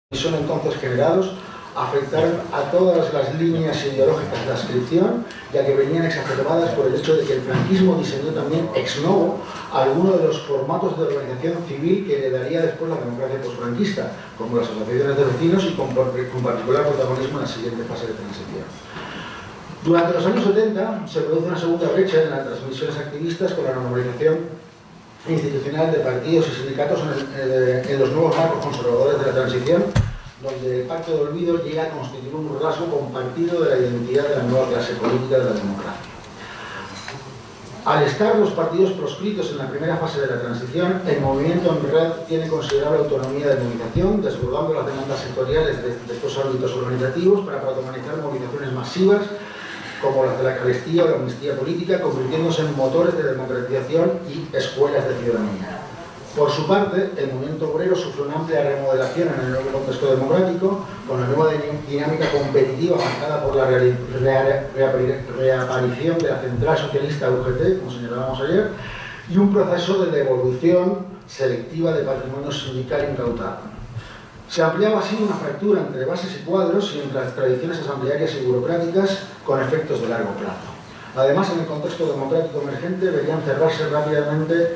son entonces generados afectaron a todas las líneas ideológicas de adscripción, ya que venían exacerbadas por el hecho de que el franquismo diseñó también ex novo algunos de los formatos de organización civil que le daría después la democracia posfranquista, como las asociaciones de vecinos y con particular protagonismo en la siguiente fase de transición. Durante los años 70 se produce una segunda brecha en las transmisiones activistas con la normalización institucional de partidos y sindicatos en los nuevos marcos conservadores de la transición, donde el pacto de olvido llega a constituir un rasgo compartido de la identidad de la nueva clase política de la democracia. Al estar los partidos proscritos en la primera fase de la transición, el movimiento en red tiene considerable autonomía de movilización, desbordando las demandas sectoriales de estos ámbitos organizativos para protagonizar movilizaciones masivas como las de la carestía o la amnistía política, convirtiéndose en motores de democratización y escuelas de ciudadanía. Por su parte, el movimiento obrero sufre una amplia remodelación en el nuevo contexto democrático, con la nueva dinámica competitiva marcada por la reaparición de la central socialista UGT, como señalábamos ayer, y un proceso de devolución selectiva de patrimonio sindical incautado. Se ampliaba así una fractura entre bases y cuadros y entre las tradiciones asamblearias y burocráticas con efectos de largo plazo. Además, en el contexto democrático emergente deberían cerrarse rápidamente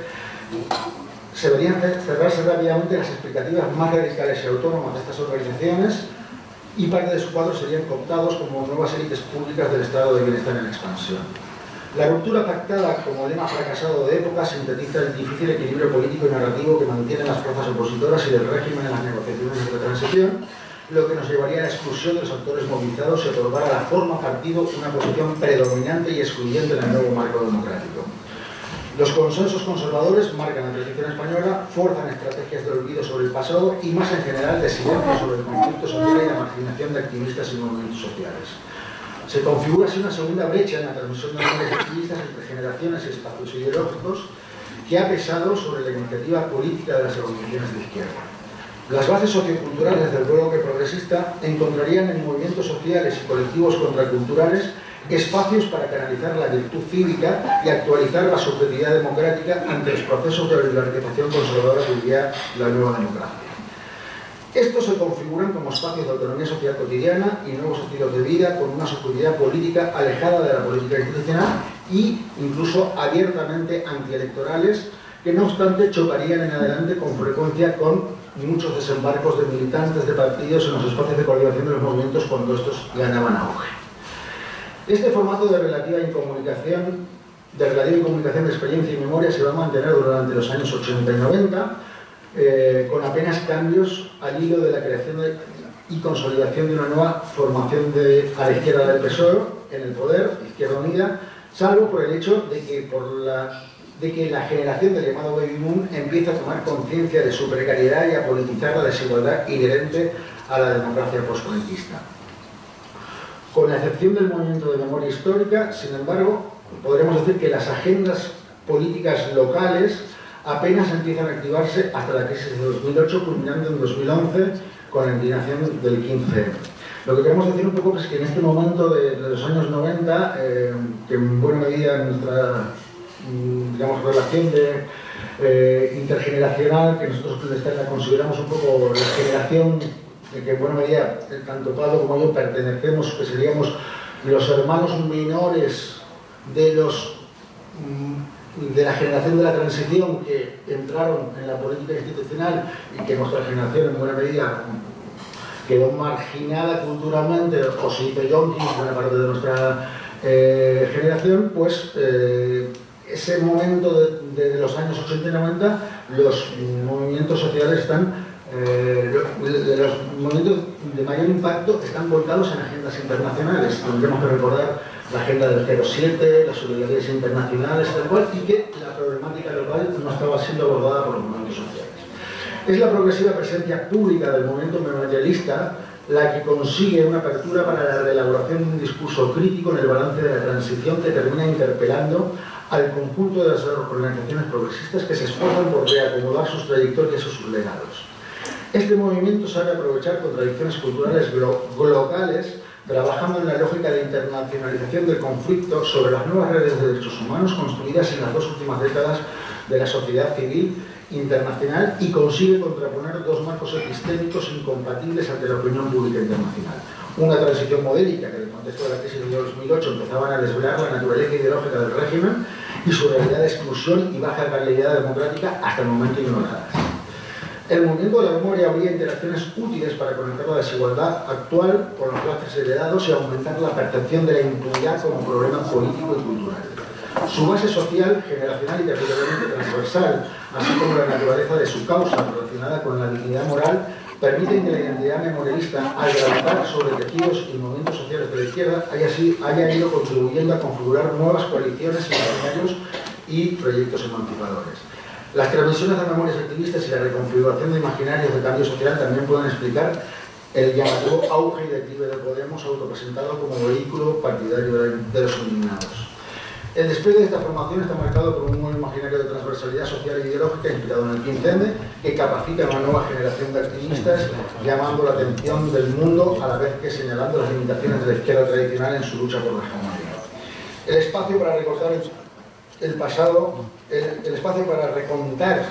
las expectativas más radicales y autónomas de estas organizaciones, y parte de sus cuadros serían cooptados como nuevas élites públicas del estado de bienestar en expansión. La ruptura pactada como lema fracasado de época sintetiza el difícil equilibrio político y narrativo que mantienen las fuerzas opositoras y del régimen en las negociaciones de transición, lo que nos llevaría a la exclusión de los actores movilizados y otorgar a la forma partido una posición predominante y excluyente en el nuevo marco democrático. Los consensos conservadores marcan la transición española, fuerzan estrategias de olvido sobre el pasado y, más en general, de silencio sobre el conflicto social y la marginación de activistas y movimientos sociales. Se configura así una segunda brecha en la transmisión de memorias activistas entre generaciones y espacios ideológicos que ha pesado sobre la iniciativa política de las organizaciones de izquierda. Las bases socioculturales del bloque progresista encontrarían en movimientos sociales y colectivos contraculturales espacios para canalizar la virtud cívica y actualizar la subjetividad democrática ante los procesos de oligarquización conservadora que vivía la nueva democracia. Estos se configuran como espacios de autonomía social cotidiana y nuevos estilos de vida con una subjetividad política alejada de la política institucional e incluso abiertamente antielectorales, que no obstante chocarían en adelante con frecuencia con muchos desembarcos de militantes de partidos en los espacios de coordinación de los movimientos cuando estos ganaban auge. Este formato de relativa incomunicación de experiencia y memoria se va a mantener durante los años 80 y 90, con apenas cambios al hilo de la creación y consolidación de una nueva formación a la izquierda del PSOE en el poder, Izquierda Unida, salvo por el hecho de que la generación del llamado Baby Boom empieza a tomar conciencia de su precariedad y a politizar la desigualdad inherente a la democracia postfranquista. Con la excepción del movimiento de memoria histórica, sin embargo, podremos decir que las agendas políticas locales apenas empiezan a activarse hasta la crisis de 2008, culminando en 2011 con la inclinación del 15. Lo que queremos decir un poco es que en este momento de los años 90, que en buena medida nuestra relación intergeneracional, que nosotros la consideramos un poco la generación de que en buena medida tanto Pablo como yo pertenecemos, que seríamos los hermanos menores de la generación de la transición que entraron en la política institucional y que nuestra generación en buena medida quedó marginada culturalmente o se hizo yonki en buena parte de nuestra generación, pues ese momento de los años 80 y 90 los movimientos sociales están los movimientos de mayor impacto están volcados en agendas internacionales. Tendremos que recordar la agenda del 07, las solidaridades internacionales, tal cual, y que la problemática local no estaba siendo abordada por los movimientos sociales. Es la progresiva presencia pública del movimiento memorialista la que consigue una apertura para la reelaboración de un discurso crítico en el balance de la transición que termina interpelando al conjunto de las organizaciones progresistas que se esfuerzan por reacomodar sus trayectorias o sus legados. Este movimiento sabe aprovechar contradicciones culturales locales, trabajando en la lógica de internacionalización del conflicto sobre las nuevas redes de derechos humanos construidas en las dos últimas décadas de la sociedad civil internacional y consigue contraponer dos marcos epistémicos incompatibles ante la opinión pública internacional. Una transición modélica que en el contexto de la crisis de 2008 empezaban a desvelar la naturaleza ideológica del régimen y su realidad de exclusión y baja calidad democrática hasta el momento ignoradas. El movimiento de la memoria habría interacciones útiles para conectar la desigualdad actual con los lastres heredados y aumentar la percepción de la impunidad como problema político y cultural. Su base social, generacional y territorialmente transversal, así como la naturaleza de su causa relacionada con la dignidad moral, permiten que la identidad memorialista, al gravitar sobre tejidos y movimientos sociales de la izquierda, haya ido contribuyendo a configurar nuevas coaliciones, imaginarios y proyectos emancipadores. Las transmisiones de memorias activistas y la reconfiguración de imaginarios de cambio social también pueden explicar el llamativo auge y declive de Podemos, autopresentado como vehículo partidario de los indignados. El despliegue de esta formación está marcado por un nuevo imaginario de transversalidad social e ideológica inspirado en el 15M, que capacita a una nueva generación de activistas, llamando la atención del mundo a la vez que señalando las limitaciones de la izquierda tradicional en su lucha por la hegemonía. El espacio para recortar el pasado, el espacio para recontar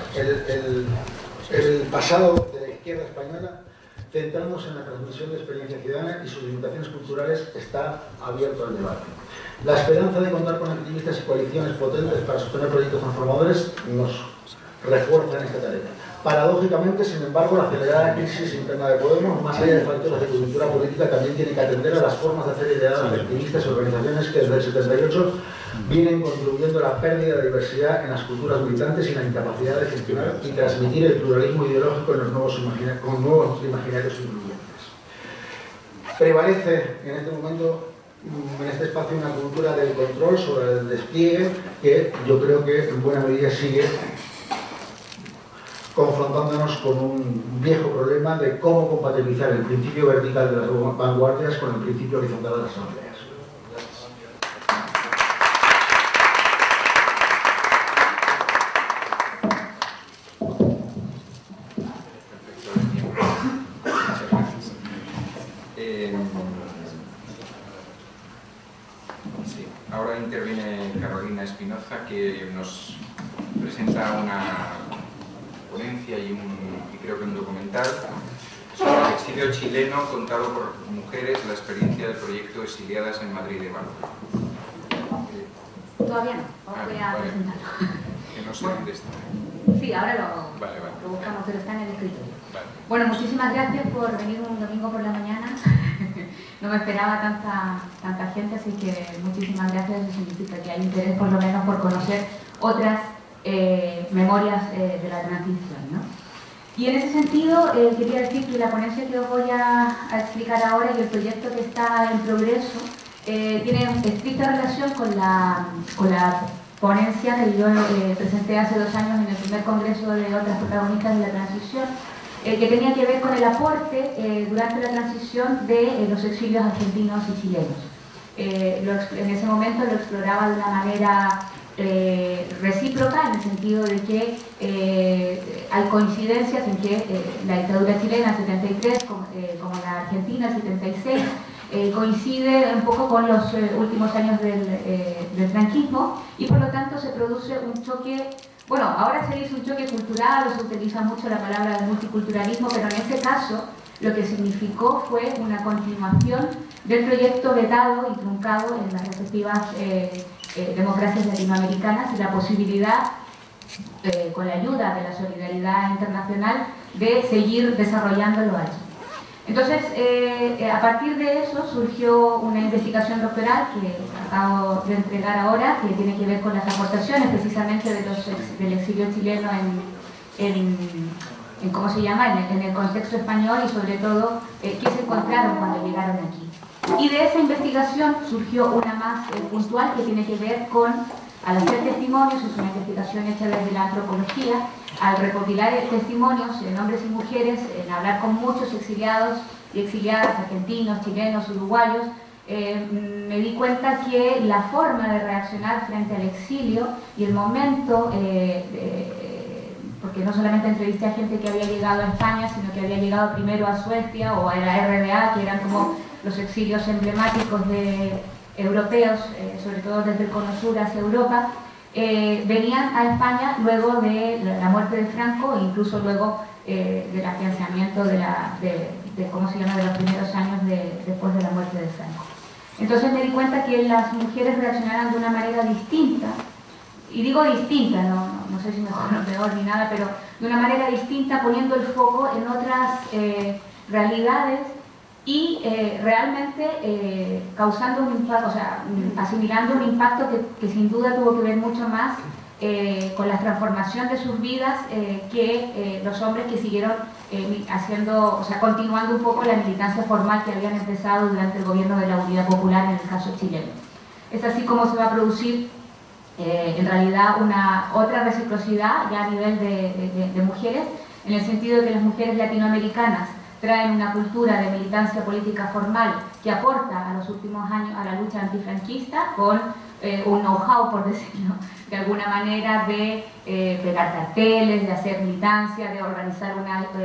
el pasado de la izquierda española, centrándose en la transmisión de experiencia ciudadana y sus limitaciones culturales, está abierto al debate. La esperanza de contar con activistas y coaliciones potentes para sostener proyectos transformadores nos refuerza en esta tarea. Paradójicamente, sin embargo, la acelerada crisis interna de Podemos, más allá de factores de coyuntura política, también tiene que atender a las formas de hacer ideadas de activistas y organizaciones que desde el 78 vienen contribuyendo a la pérdida de diversidad en las culturas militantes y la incapacidad de gestionar y transmitir el pluralismo ideológico en los nuevos imaginarios incluyentes. Prevalece en este momento, en este espacio, una cultura del control sobre el despliegue que yo creo que en buena medida sigue confrontándonos con un viejo problema de cómo compatibilizar el principio vertical de las vanguardias con el principio horizontal de las asambleas. Sí, ahora interviene Carolina Espinoza, que nos presenta una ponencia y creo que un documental sobre el exilio chileno contado por mujeres, la experiencia del proyecto Exiliadas en Madrid de Valor. Todavía no, voy a presentarlo. Que no sé dónde está. Sí, ahora lo buscamos, pero está en el escritorio. Vale. Bueno, muchísimas gracias por venir un domingo por la mañana. No me esperaba tanta gente, así que muchísimas gracias. Eso significa que hay interés por lo menos por conocer otras memorias de la transición, ¿no? Y en ese sentido quería decir que la ponencia que os voy a explicar ahora y el proyecto que está en progreso tiene estricta relación con la ponencia que yo presenté hace 2 años en el primer congreso de otras protagonistas de la transición, que tenía que ver con el aporte durante la transición de los exilios argentinos y chilenos. En ese momento lo exploraba de una manera recíproca, en el sentido de que hay coincidencias en que la dictadura chilena el 73 como la argentina el 76 coincide un poco con los últimos años del franquismo, y por lo tanto se produce un choque. Bueno, ahora se dice un choque cultural, o se utiliza mucho la palabra de multiculturalismo, pero en ese caso lo que significó fue una continuación del proyecto vetado y truncado en las respectivas democracias latinoamericanas, y la posibilidad, con la ayuda de la solidaridad internacional, de seguir desarrollándolo allí. Entonces, a partir de eso surgió una investigación doctoral que acabo de entregar ahora, que tiene que ver con las aportaciones precisamente del exilio chileno en ¿cómo se llama?, en el contexto español, y sobre todo qué se encontraron cuando llegaron aquí. Y de esa investigación surgió una más puntual, que tiene que ver con, al hacer testimonios, es una investigación hecha desde la antropología, al recopilar testimonios en hombres y mujeres, en hablar con muchos exiliados y exiliadas, argentinos, chilenos, uruguayos, me di cuenta que la forma de reaccionar frente al exilio y el momento, porque no solamente entrevisté a gente que había llegado a España, sino que había llegado primero a Suecia o a la RDA, que eran como los exilios emblemáticos europeos, sobre todo desde el Cono Sur hacia Europa, venían a España luego de la muerte de Franco e incluso luego del afianzamiento de ¿cómo se llama?, de los primeros años después de la muerte de Franco. Entonces me di cuenta que las mujeres reaccionaran de una manera distinta, y digo distinta, no sé si mejor o peor ni nada, pero de una manera distinta, poniendo el foco en otras realidades y realmente causando un impacto, o sea, asimilando un impacto que sin duda tuvo que ver mucho más con la transformación de sus vidas que los hombres que siguieron haciendo, o sea, continuando un poco la militancia formal que habían empezado durante el gobierno de la Unidad Popular en el caso chileno. Es así como se va a producir en realidad otra reciprocidad ya a nivel de mujeres, en el sentido de que las mujeres latinoamericanas traen una cultura de militancia política formal que aporta a los últimos años a la lucha antifranquista con un know-how, por decirlo de alguna manera, de pegar carteles, de hacer militancia, de organizar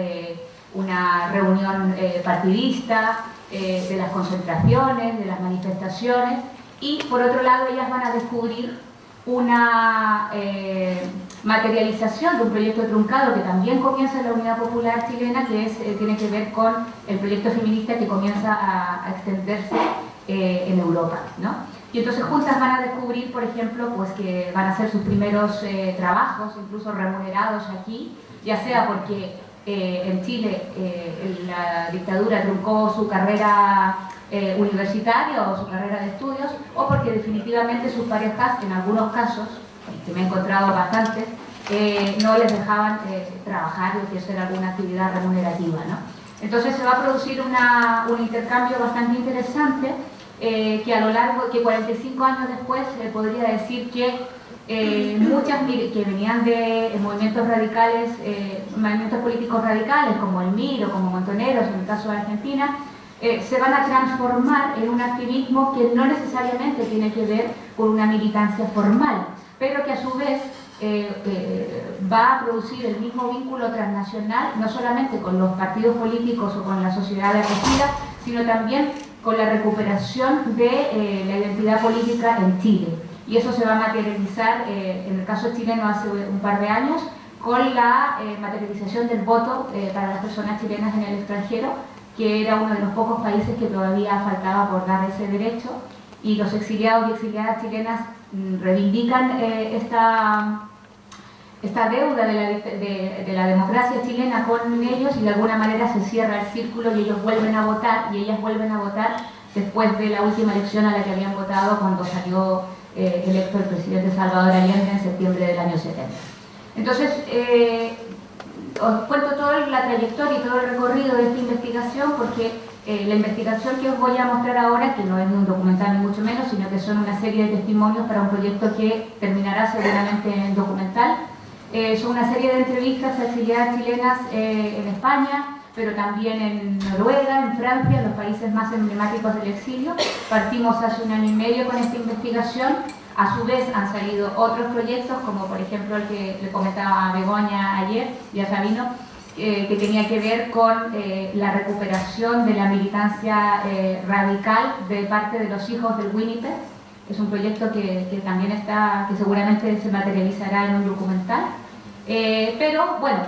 una reunión partidista, de las concentraciones, de las manifestaciones, y por otro lado ellas van a descubrir una materialización de un proyecto truncado que también comienza en la Unidad Popular chilena, que tiene que ver con el proyecto feminista que comienza a extenderse en Europa, ¿no? Y entonces juntas van a descubrir, por ejemplo, pues que van a hacer sus primeros trabajos, incluso remunerados aquí, ya sea porque en Chile la dictadura truncó su carrera universitaria o su carrera de estudios, o porque definitivamente sus parejas, en algunos casos, que me he encontrado bastantes, no les dejaban trabajar o hacer alguna actividad remunerativa, ¿no? Entonces se va a producir un intercambio bastante interesante que a lo largo, que 45 años después podría decir que muchas que venían de movimientos radicales, movimientos políticos radicales como el MIR o como Montoneros en el caso de Argentina, se van a transformar en un activismo que no necesariamente tiene que ver con una militancia formal, pero que a su vez va a producir el mismo vínculo transnacional, no solamente con los partidos políticos o con la sociedad de acogida, sino también con la recuperación de la identidad política en Chile. Y eso se va a materializar, en el caso chileno hace un par de años, con la materialización del voto para las personas chilenas en el extranjero, que era uno de los pocos países que todavía faltaba por dar ese derecho, y los exiliados y exiliadas chilenas reivindican esta deuda de la democracia chilena con ellos, y de alguna manera se cierra el círculo y ellos vuelven a votar, y ellas vuelven a votar después de la última elección a la que habían votado cuando salió electo el presidente Salvador Allende en septiembre del año 70. Entonces, os cuento toda la trayectoria y todo el recorrido de esta investigación porque la investigación que os voy a mostrar ahora, que no es un documental ni mucho menos, sino que son una serie de testimonios para un proyecto que terminará seguramente en documental. Son una serie de entrevistas a exiliadas chilenas en España, pero también en Noruega, en Francia, los países más emblemáticos del exilio. Partimos hace un año y medio con esta investigación. A su vez han salido otros proyectos, como por ejemplo el que le comentaba a Begoña ayer, y a Sabino, que tenía que ver con la recuperación de la militancia radical de parte de los hijos del Winnipeg. Es un proyecto que también está, que seguramente se materializará en un documental. Pero bueno,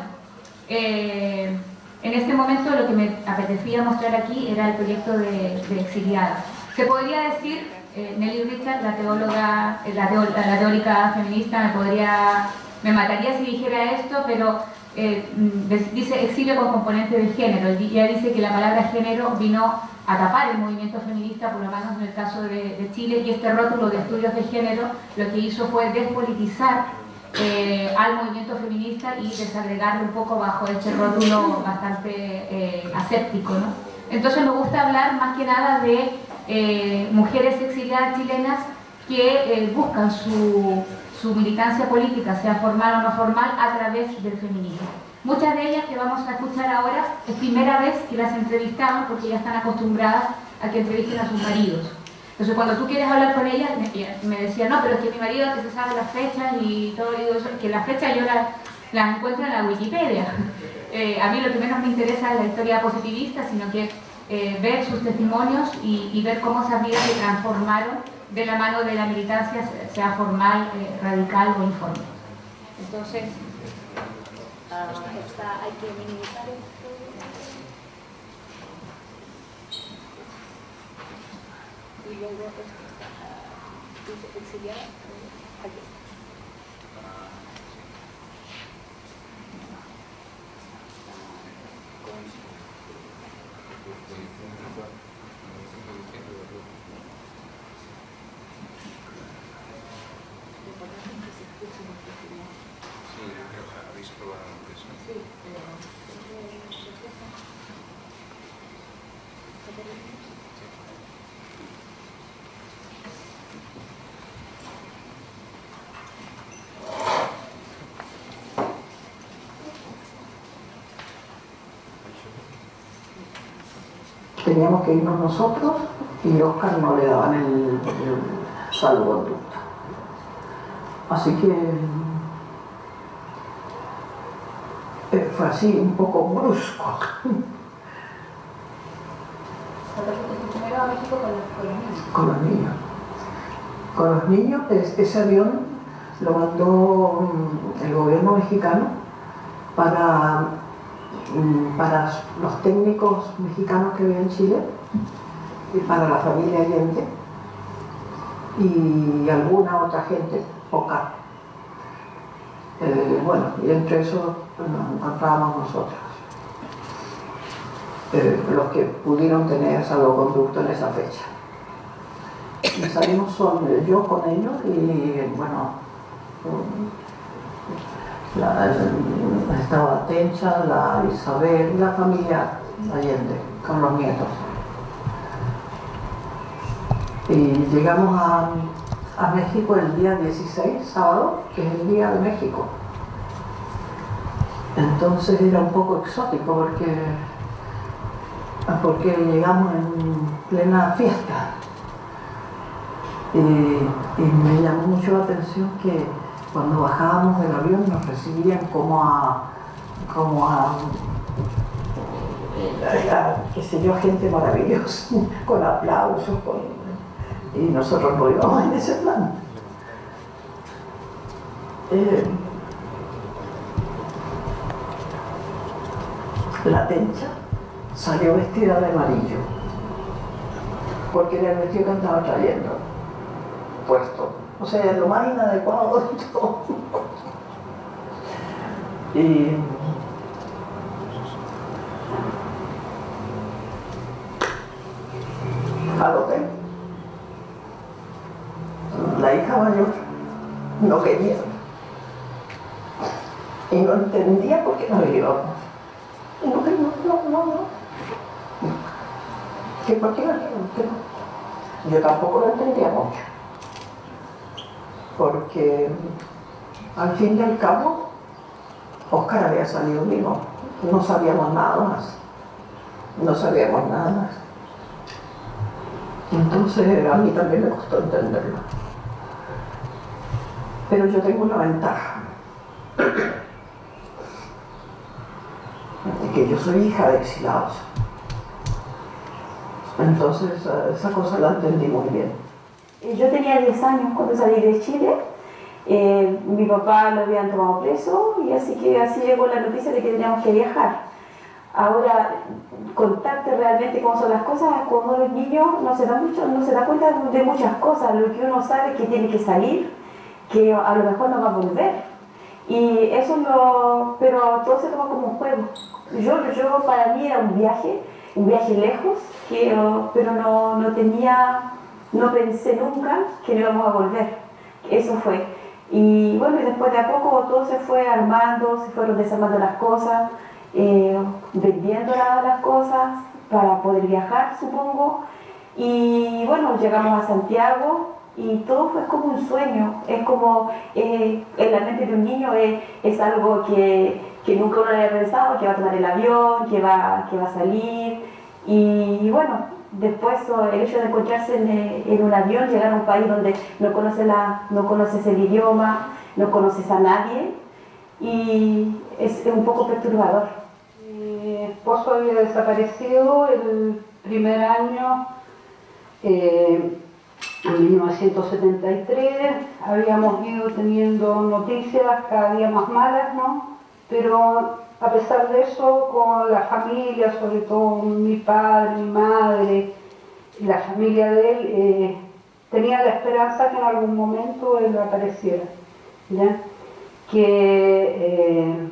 en este momento lo que me apetecía mostrar aquí era el proyecto de Exiliadas. Se podría decir, Nelly Richard, la teóloga, la teórica feminista, me mataría si dijera esto, pero dice exilio con componente de género. Ella dice que la palabra género vino a tapar el movimiento feminista, por lo menos en el caso de Chile, y este rótulo de estudios de género lo que hizo fue despolitizar al movimiento feminista y desagregarlo un poco bajo este rótulo bastante aséptico, ¿no? Entonces me gusta hablar más que nada de mujeres exiliadas chilenas que buscan su militancia política, sea formal o no formal, a través del feminismo. Muchas de ellas que vamos a escuchar ahora es primera vez que las entrevistamos porque ya están acostumbradas a que entrevisten a sus maridos. Entonces cuando tú quieres hablar con ellas, me decía, no, pero es que mi marido que se sabe las fechas y todo eso, que las fechas yo las encuentro en la Wikipedia. A mí lo que menos me interesa es la historia positivista, sino que ver sus testimonios y ver cómo esas vidas se transformaron de la mano de la militancia, sea formal, radical o informal. Entonces, hay que minimizar esto. Y luego sería aquí. Teníamos que irnos nosotros y Óscar no le daban el salvoconducto. Así que fue así un poco brusco. Primero a México con los niños. Con los niños. Con los niños, ese avión lo mandó el gobierno mexicano para los técnicos mexicanos que había en Chile y para la familia Allende y alguna otra gente, poca. Bueno, y entre eso nos encontrábamos nosotros, los que pudieron tener salvoconducto en esa fecha. Y salimos yo con ellos y bueno, estaba Tencha, la Isabel, la familia Allende, con los nietos. Y llegamos a México el día 16, sábado, que es el Día de México. Entonces era un poco exótico porque llegamos en plena fiesta. Y me llamó mucho la atención que cuando bajábamos del avión nos recibían como a qué sé yo, gente maravillosa, con aplausos, y nosotros no íbamos en ese plan. La Tencha salió vestida de amarillo, porque era el vestido que andaba trayendo puesto. O sea, lo más inadecuado de todo. Y al hotel, la hija mayor no quería y no entendía por qué no íbamos. Y no. ¿Que por qué no? Yo tampoco lo entendía mucho, porque al fin y al cabo Óscar había salido vivo, no sabíamos nada más, entonces a mí también me costó entenderlo. Pero yo tengo una ventaja, de que yo soy hija de exilados, entonces esa cosa la entendí muy bien. Yo tenía 10 años cuando salí de Chile. Mi papá lo habían tomado preso y así llegó la noticia de que teníamos que viajar. Ahora, contarte realmente cómo son las cosas, cuando uno es niño no se da cuenta de muchas cosas. Lo que uno sabe es que tiene que salir, que a lo mejor no va a volver. Y eso pero todo se toma como un juego. Yo para mí era un viaje lejos, pero no pensé nunca que no íbamos a volver. Eso fue. Y bueno, y después de a poco todo se fue armando, se fueron desarmando las cosas, vendiendo las cosas para poder viajar, supongo. Y bueno, llegamos a Santiago y todo fue como un sueño. Es como, en la mente de un niño es algo que nunca uno había pensado, que va a tomar el avión, que va a salir. Y bueno, después el hecho de encontrarse en un avión, llegar a un país donde no conoces el idioma, no conoces a nadie, y es un poco perturbador. Mi esposo había desaparecido el primer año, 1973 habíamos ido teniendo noticias cada día más malas, ¿no? Pero a pesar de eso, con la familia, sobre todo mi padre, mi madre, la familia de él, tenía la esperanza que en algún momento él apareciera, ¿ya? Que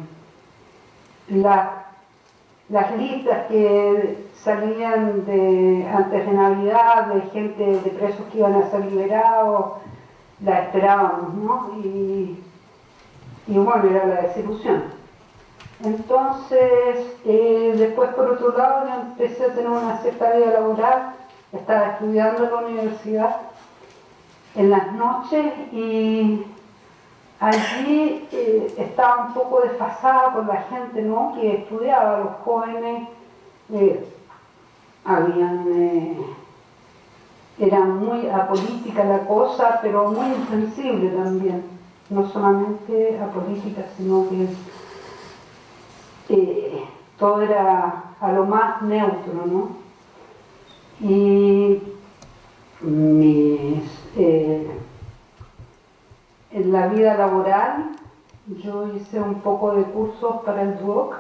las listas que salían antes de Navidad de gente, de presos que iban a ser liberados, la esperábamos, ¿no? Y bueno, era la desilusión. Entonces, después por otro lado, yo empecé a tener una cierta vida laboral, estaba estudiando en la universidad en las noches y allí estaba un poco desfasada con la gente, ¿no?, que estudiaba, los jóvenes era muy apolítica la cosa, pero muy insensible también, no solamente apolítica, sino que todo era a lo más neutro, ¿no? Y en la vida laboral yo hice un poco de cursos para el DUOC,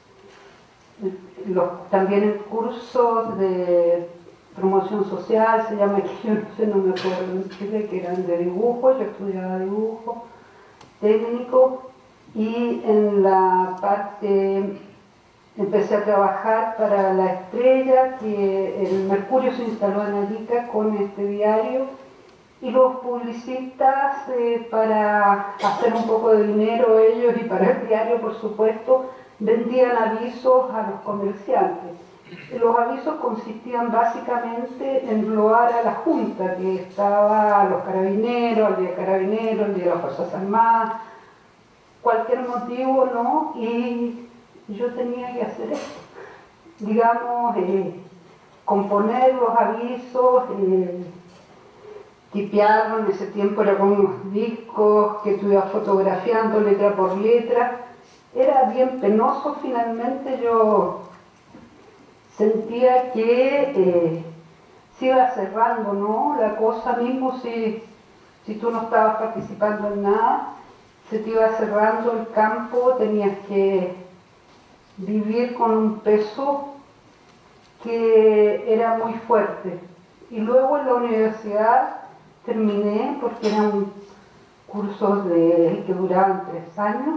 también cursos de promoción social, se llama, que yo no sé, no me acuerdo en Chile, que eran de dibujo, yo estudiaba dibujo técnico, y en la parte empecé a trabajar para La Estrella, que el Mercurio se instaló en Arica con este diario, y los publicistas, para hacer un poco de dinero ellos y para el diario, por supuesto, vendían avisos a los comerciantes. Los avisos consistían básicamente en loar a la Junta, que estaba los carabineros, el día de carabineros, el día de las Fuerzas Armadas, cualquier motivo, ¿no? Y yo tenía que hacer esto, digamos, componer los avisos, tipearlo. En ese tiempo era con unos discos que tú ibas fotografiando letra por letra. Era bien penoso. Finalmente yo sentía que se iba cerrando, ¿no?, la cosa, mismo si tú no estabas participando en nada, se te iba cerrando el campo, tenías que vivir con un peso que era muy fuerte. Y luego en la universidad terminé, porque eran cursos que duraban 3 años,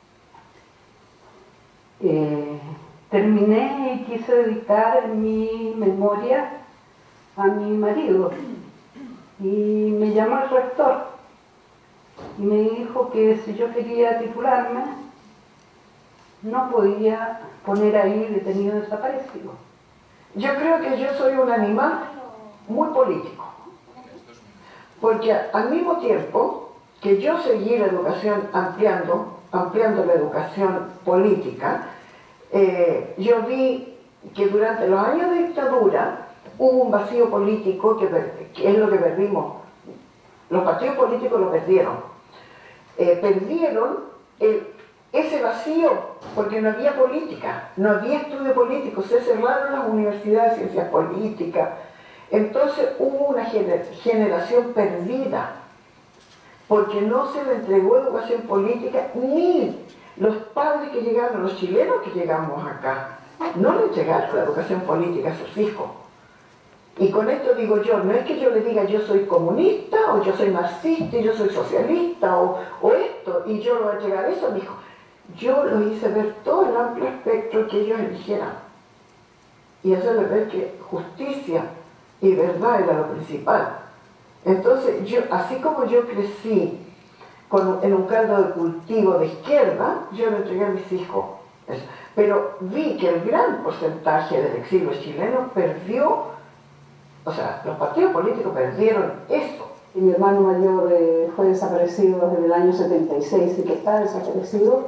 terminé y quise dedicar mi memoria a mi marido. Y me llamó el rector y me dijo que si yo quería titularme, no podía poner ahí detenido desaparecido. Yo creo que yo soy un animal muy político, porque al mismo tiempo que yo seguí la educación ampliando la educación política, yo vi que durante los años de dictadura hubo un vacío político que es lo que perdimos. Los partidos políticos lo perdieron. Perdieron ese vacío porque no había política, no había estudio político, se cerraron las universidades de ciencias políticas. Entonces hubo una generación perdida porque no se le entregó educación política, ni los padres que llegaron, los chilenos que llegamos acá, no le entregaron la educación política a sus hijos. Y con esto digo yo, no es que yo le diga yo soy comunista, o yo soy marxista, y yo soy socialista, o esto, y yo lo voy a entregar eso a mi hijo. Yo lo hice ver todo el amplio espectro que ellos eligieran. Y hacerles ver que justicia y verdad era lo principal. Entonces, así como yo crecí en un caldo de cultivo de izquierda, yo lo entregué a mis hijos. Eso. Pero vi que el gran porcentaje del exilio chileno perdió, o sea, los partidos políticos perdieron eso. Y mi hermano mayor fue desaparecido desde el año 76 y que está desaparecido.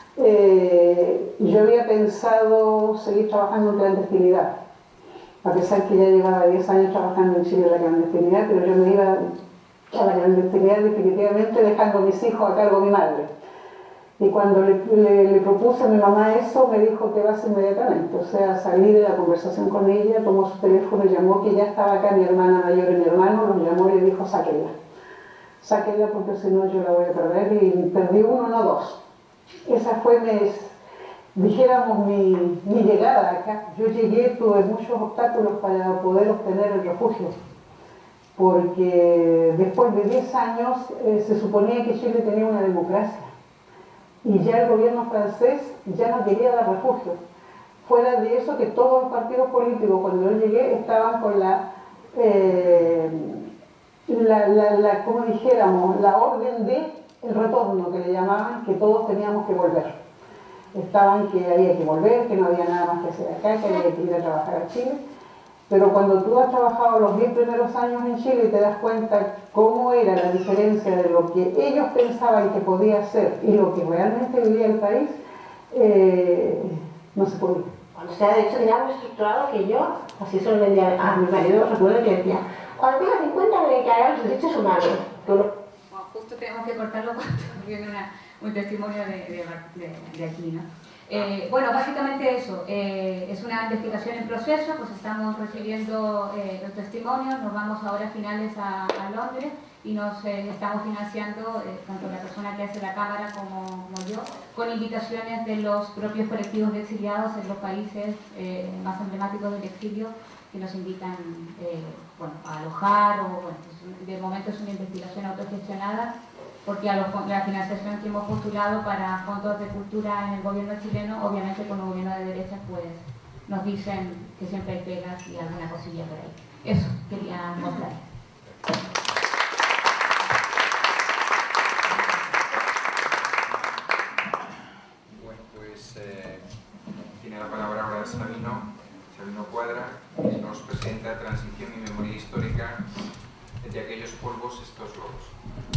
Yo había pensado seguir trabajando en clandestinidad, a pesar que ya llevaba 10 años trabajando en Chile en la clandestinidad, pero yo me iba a la clandestinidad definitivamente dejando a mis hijos a cargo de mi madre. Y cuando le propuse a mi mamá eso, me dijo que vas inmediatamente. O sea, salí de la conversación con ella, tomó su teléfono y llamó, que ya estaba acá mi hermana mayor y mi hermano, nos llamó y le dijo, sáquenla. Sáquenla porque si no yo la voy a perder. Y perdí uno, no dos. Esa fue, dijéramos, mi llegada acá. Yo llegué, tuve muchos obstáculos para poder obtener el refugio. Porque después de 10 años se suponía que Chile tenía una democracia. Y ya el gobierno francés ya no quería dar refugio. Fuera de eso, que todos los partidos políticos, cuando yo llegué, estaban con como dijéramos, la orden de el retorno, que le llamaban, que todos teníamos que volver. Estaban que había que volver, que no había nada más que hacer acá, que había que ir a trabajar a Chile. Pero cuando tú has trabajado los 10 primeros años en Chile y te das cuenta cómo era la diferencia de lo que ellos pensaban que podía ser y lo que realmente vivía el país, no se podía. O sea, de hecho, ya muy estructurado que yo, así se lo vendía a mi marido, recuerdo que decía, cuando tenga 50 me declararé los derechos humanos. Bueno, justo tenemos que cortarlo cuando viene un testimonio de aquí, ¿no? Bueno, básicamente eso, es una investigación en proceso, pues estamos recibiendo los testimonios, nos vamos ahora a finales a Londres y nos estamos financiando, tanto la persona que hace la cámara como yo, con invitaciones de los propios colectivos de exiliados en los países más emblemáticos del exilio, que nos invitan bueno, a alojar, o bueno, pues de momento es una investigación autogestionada, porque a la financiación que hemos postulado para fondos de cultura en el gobierno chileno, obviamente con el gobierno de derecha, pues nos dicen que siempre hay pegas y alguna cosilla por ahí. Eso quería mostrar. Bueno, pues tiene la palabra ahora Sabino Cuadra, que nos presenta Transición y Memoria Histórica de aquellos polvos, estos lobos.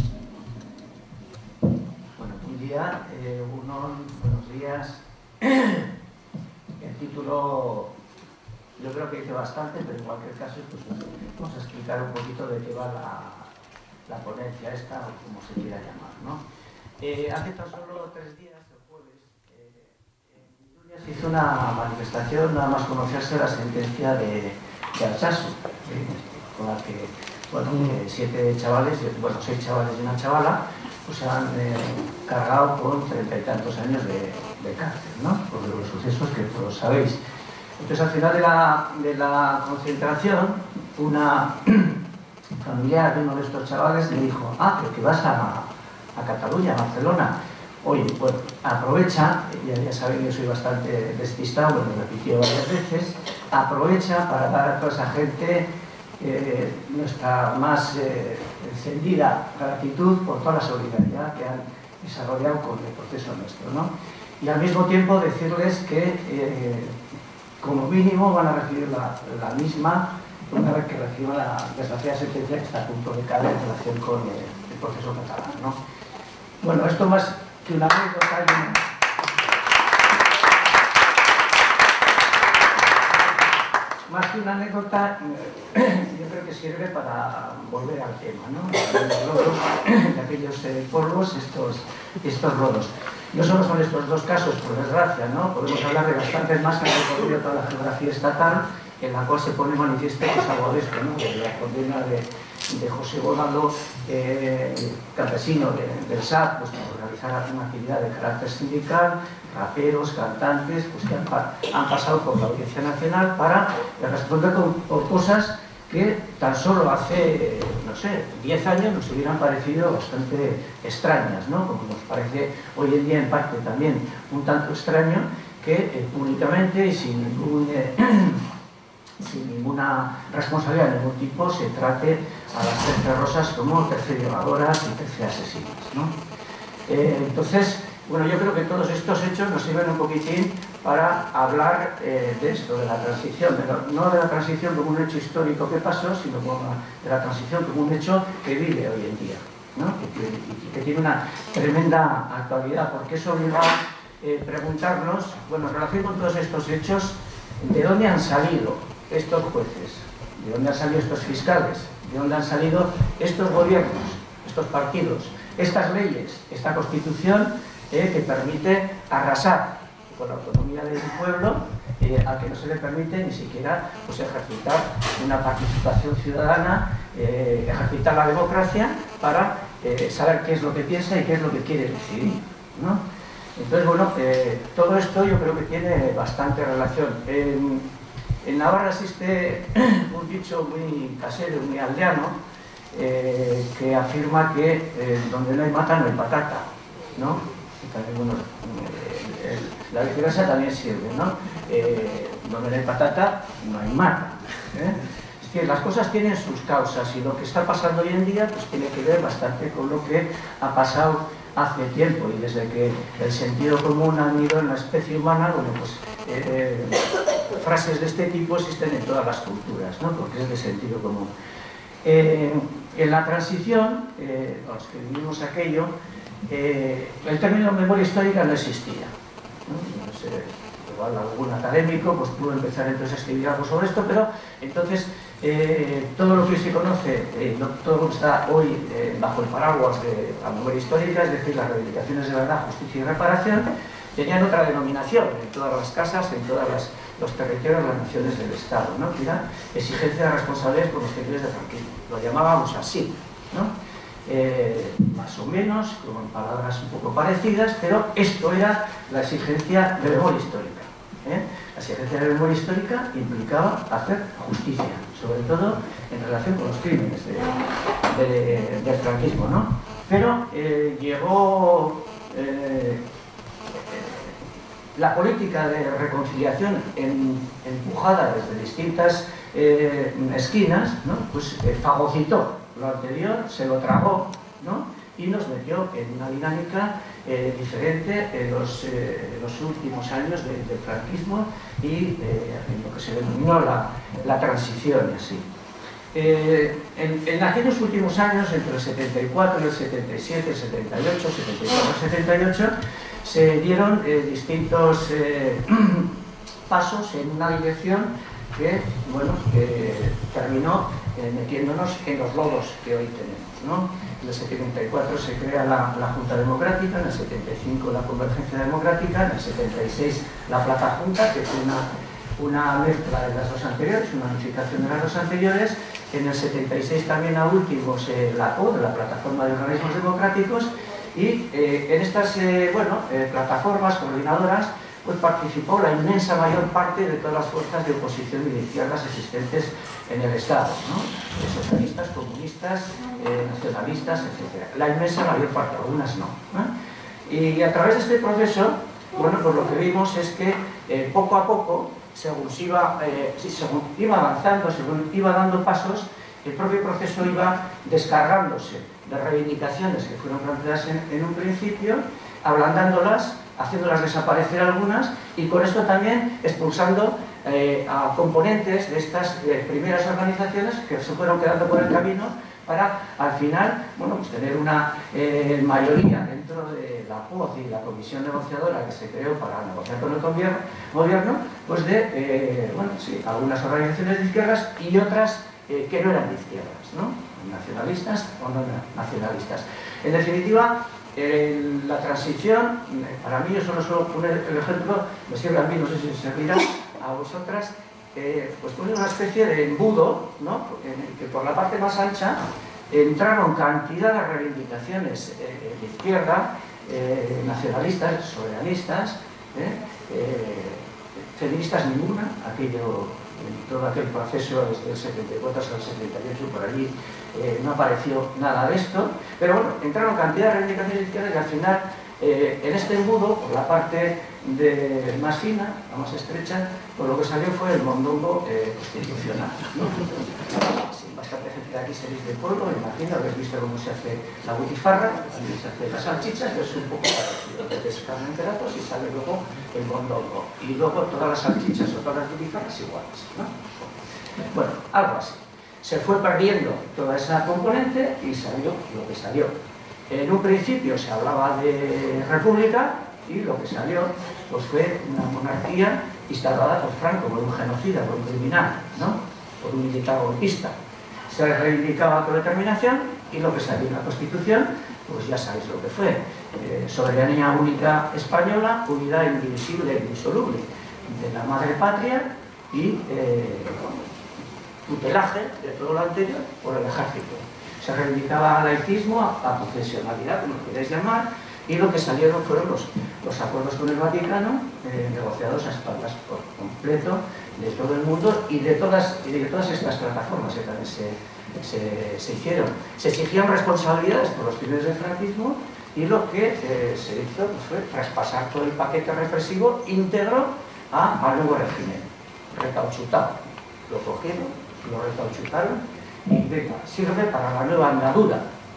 Bueno, buen día, buenos días. El título yo creo que dice bastante, pero en cualquier caso pues, vamos a explicar un poquito de qué va la ponencia esta, o como se quiera llamar, ¿no? Hace tan solo 3 días, el jueves, en Vitoria se hizo una manifestación nada más conocerse la sentencia de Altsatsu, con la que, bueno, 6 chavales y una chavala, pues se han cargado con 30 y tantos años de cárcel, ¿no? Por los sucesos que todos sabéis. Entonces, al final de la concentración, una familiar de uno de estos chavales me dijo, pero que vas a Cataluña, a Barcelona. Oye, bueno, aprovecha, ya saben que yo soy bastante despistado, me lo repitió varias veces, aprovecha para dar a toda esa gente nuestra más encendida gratitud por toda la solidaridad que han desarrollado con el proceso nuestro, ¿no? Y al mismo tiempo decirles que como mínimo van a recibir la misma una vez que reciban la desgraciada sentencia que está a punto de caer en relación con el proceso catalán, ¿no? Bueno, esto más que una anécdota, yo creo que sirve para volver al tema, ¿no? De aquellos polvos, estos lodos. No solo son estos 2 casos, por desgracia, ¿no? Podemos hablar de bastantes más que han recorrido toda la geografía estatal, en la cual se pone manifiesto pues, algo de esto, ¿no? De la condena de José Bonado, campesino del SAT, pues, por realizar una actividad de carácter sindical, raperos, cantantes, pues, que han pasado por la Audiencia Nacional para responder por cosas que tan solo hace, no sé, 10 años nos hubieran parecido bastante extrañas, ¿no? Como nos parece hoy en día en parte también un tanto extraño que públicamente y sin ninguna responsabilidad de ningún tipo se trate a las terceras rosas como tercerllevadoras y terceras asesinas, ¿no? Entonces, bueno, yo creo que todos estos hechos nos sirven un poquitín para hablar de esto, de la transición, pero no de la transición como un hecho histórico que pasó, sino de la transición como un hecho que vive hoy en día, ¿no? que tiene una tremenda actualidad, porque eso obliga a preguntarnos, bueno, en relación con todos estos hechos, ¿de dónde han salido estos jueces? ¿De dónde han salido estos fiscales? ¿De dónde han salido estos gobiernos, estos partidos, estas leyes, esta Constitución que permite arrasar con la autonomía del pueblo, al que no se le permite ni siquiera pues, ejercitar una participación ciudadana, ejercitar la democracia para saber qué es lo que piensa y qué es lo que quiere decidir, ¿no? Entonces, bueno, todo esto yo creo que tiene bastante relación. En Navarra existe un dicho muy casero, muy aldeano, que afirma que donde no hay mata no hay patata, ¿no? Y también, bueno, la viceversa también sirve, ¿no? Donde no hay patata no hay mata, Es decir, las cosas tienen sus causas y lo que está pasando hoy en día pues tiene que ver bastante con lo que ha pasado hace tiempo, y desde que el sentido común ha ido en la especie humana, bueno, pues frases de este tipo existen en todas las culturas, ¿no? Porque es de sentido común. En la transición, los que vivimos aquello, el término memoria histórica no existía, ¿no? No sé, igual algún académico pues pudo empezar entonces a escribir algo sobre esto, pero entonces todo lo que se conoce, todo lo que está hoy bajo el paraguas de la memoria histórica, es decir, las reivindicaciones de verdad, justicia y reparación, tenían otra denominación en todas las casas, en todos los territorios, las naciones del Estado, ¿no? Que era exigencia de responsabilidades por los crímenes de franquismo. Lo llamábamos así, ¿no? Más o menos, con palabras un poco parecidas, pero esto era la exigencia de memoria histórica. La exigencia de memoria histórica implicaba hacer justicia, sobre todo en relación con los crímenes del franquismo, ¿no? Pero llegó la política de reconciliación empujada desde distintas esquinas, ¿no? Pues fagocitó lo anterior, se lo tragó, ¿no? Y nos metió en una dinámica diferente en los últimos años del franquismo y en lo que se denominó la transición, así. En aquellos últimos años, entre el 74, el 77, el 78, 74, 78, se dieron distintos pasos en una dirección que, bueno, terminó metiéndonos en los lodos que hoy tenemos, ¿no? En el 74 se crea la Junta Democrática, en el 75 la Convergencia Democrática, en el 76 la Plata Junta, que fue una mezcla de las dos anteriores, una unificación de las dos anteriores. En el 76 también a últimos la POD, la Plataforma de Organismos Democráticos, y en estas plataformas coordinadoras pues participó la inmensa mayor parte de todas las fuerzas de oposición y de izquierdas existentes en el Estado, ¿no? Socialistas, comunistas, nacionalistas, etc. La inmensa mayor parte, algunas no, ¿no? Y a través de este proceso, bueno, pues lo que vimos es que poco a poco, según iba avanzando, según iba dando pasos, el propio proceso iba descargándose de reivindicaciones que fueron planteadas en un principio, ablandándolas, haciéndolas desaparecer algunas, y con esto también expulsando a componentes de estas primeras organizaciones que se fueron quedando por el camino para, al final, bueno, pues tener una mayoría dentro de la POZ y la comisión negociadora que se creó para negociar con el gobierno, pues de, bueno, sí, algunas organizaciones de izquierdas y otras que no eran de izquierdas, ¿no? Nacionalistas o no nacionalistas. En definitiva, la transición, para mí, yo solo suelo poner el ejemplo, me sirve a mí, no sé si servirá a vosotras, pues pone una especie de embudo, ¿no? En el que por la parte más ancha entraron cantidad de reivindicaciones de izquierda, nacionalistas, soberanistas, feministas ninguna, todo aquel proceso desde el 74 hasta el 78, por allí no apareció nada de esto, pero bueno, entraron cantidad de reivindicaciones de izquierda y al final en este embudo, por la parte más fina, la más estrecha, pues lo que salió fue el mondongo constitucional, ¿no? Sí, bastante gente de aquí seréis del pueblo, me imagino, habéis visto cómo se hace la butifarra, también se hace la salchicha, que es un poco parecido, que es carne en pedazos y sale luego el mondongo, y luego todas las salchichas o todas las butifarras iguales, ¿no? Bueno, algo así. Se fue perdiendo toda esa componente y salió lo que salió. En un principio se hablaba de república y lo que salió pues fue una monarquía instalada por Franco, por un genocida, por un criminal, ¿no? Por un militar golpista. Se reivindicaba autodeterminación Y lo que salió en la Constitución, pues ya sabéis lo que fue. Soberanía única española, unidad indivisible e indisoluble de la madre patria y tutelaje de todo lo anterior por el ejército. Se reivindicaba laicismo, a confesionalidad, como lo queréis llamar, y lo que salieron fueron los acuerdos con el Vaticano, negociados a espaldas por completo de todo el mundo y de todas estas plataformas que también se hicieron. Se exigían responsabilidades por los crímenes del franquismo y lo que se hizo pues, fue traspasar todo el paquete represivo íntegro al nuevo régimen, recauchutado. Lo cogieron, lo recauchutaron y venga, sirve para la nueva andadura.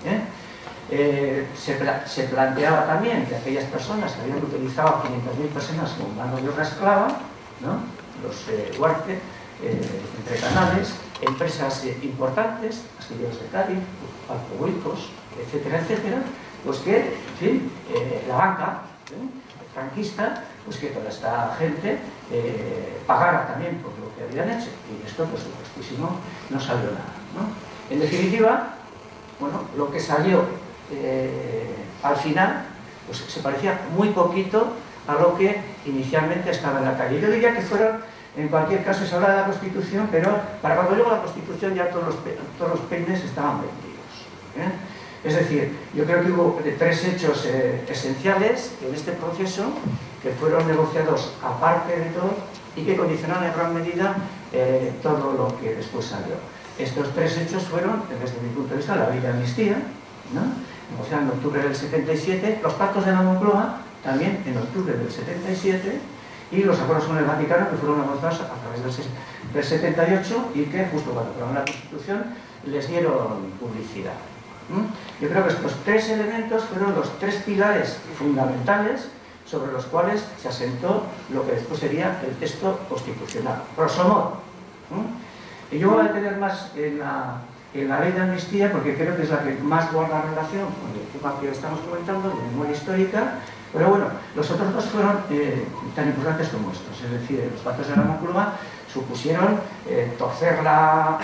Se planteaba también que aquellas personas que habían utilizado a 500.000 personas como mano de obra esclava, ¿no? Los Huarte, entre canales, empresas importantes, Astilleros de Cádiz, Alcohuicos, etcétera, etcétera, pues que, en fin, la banca franquista, pues que toda esta gente pagara también por lo que habían hecho. Y esto, pues, supuestísimo, no salió nada, ¿no? En definitiva, bueno, lo que salió al final, pues se parecía muy poquito a lo que inicialmente estaba en la calle. Yo diría que fueron, en cualquier caso, se habla de la Constitución, pero para cuando llegó la Constitución ya todos los peines estaban vendidos. Es decir, yo creo que hubo 3 hechos esenciales en este proceso que fueron negociados aparte de todo y que condicionaron en gran medida todo lo que después salió. Estos 3 hechos fueron, desde mi punto de vista, la ley de amnistía, ¿no? Negociada en octubre del 77, los pactos de la Moncloa, también en octubre del 77, y los acuerdos con el Vaticano, que fueron negociados a través del 78 y que, justo cuando aprobaron la Constitución, les dieron publicidad. Yo creo que estos 3 elementos fueron los 3 pilares fundamentales sobre los cuales se asentó lo que después sería el texto constitucional. Grosso modo. Y yo voy a detener más en la ley de amnistía porque creo que es la que más guarda relación con el tema que estamos comentando, de memoria histórica, pero bueno, los otros 2 fueron tan importantes como estos, es decir, los pactos de la Moncloa supusieron torcerla,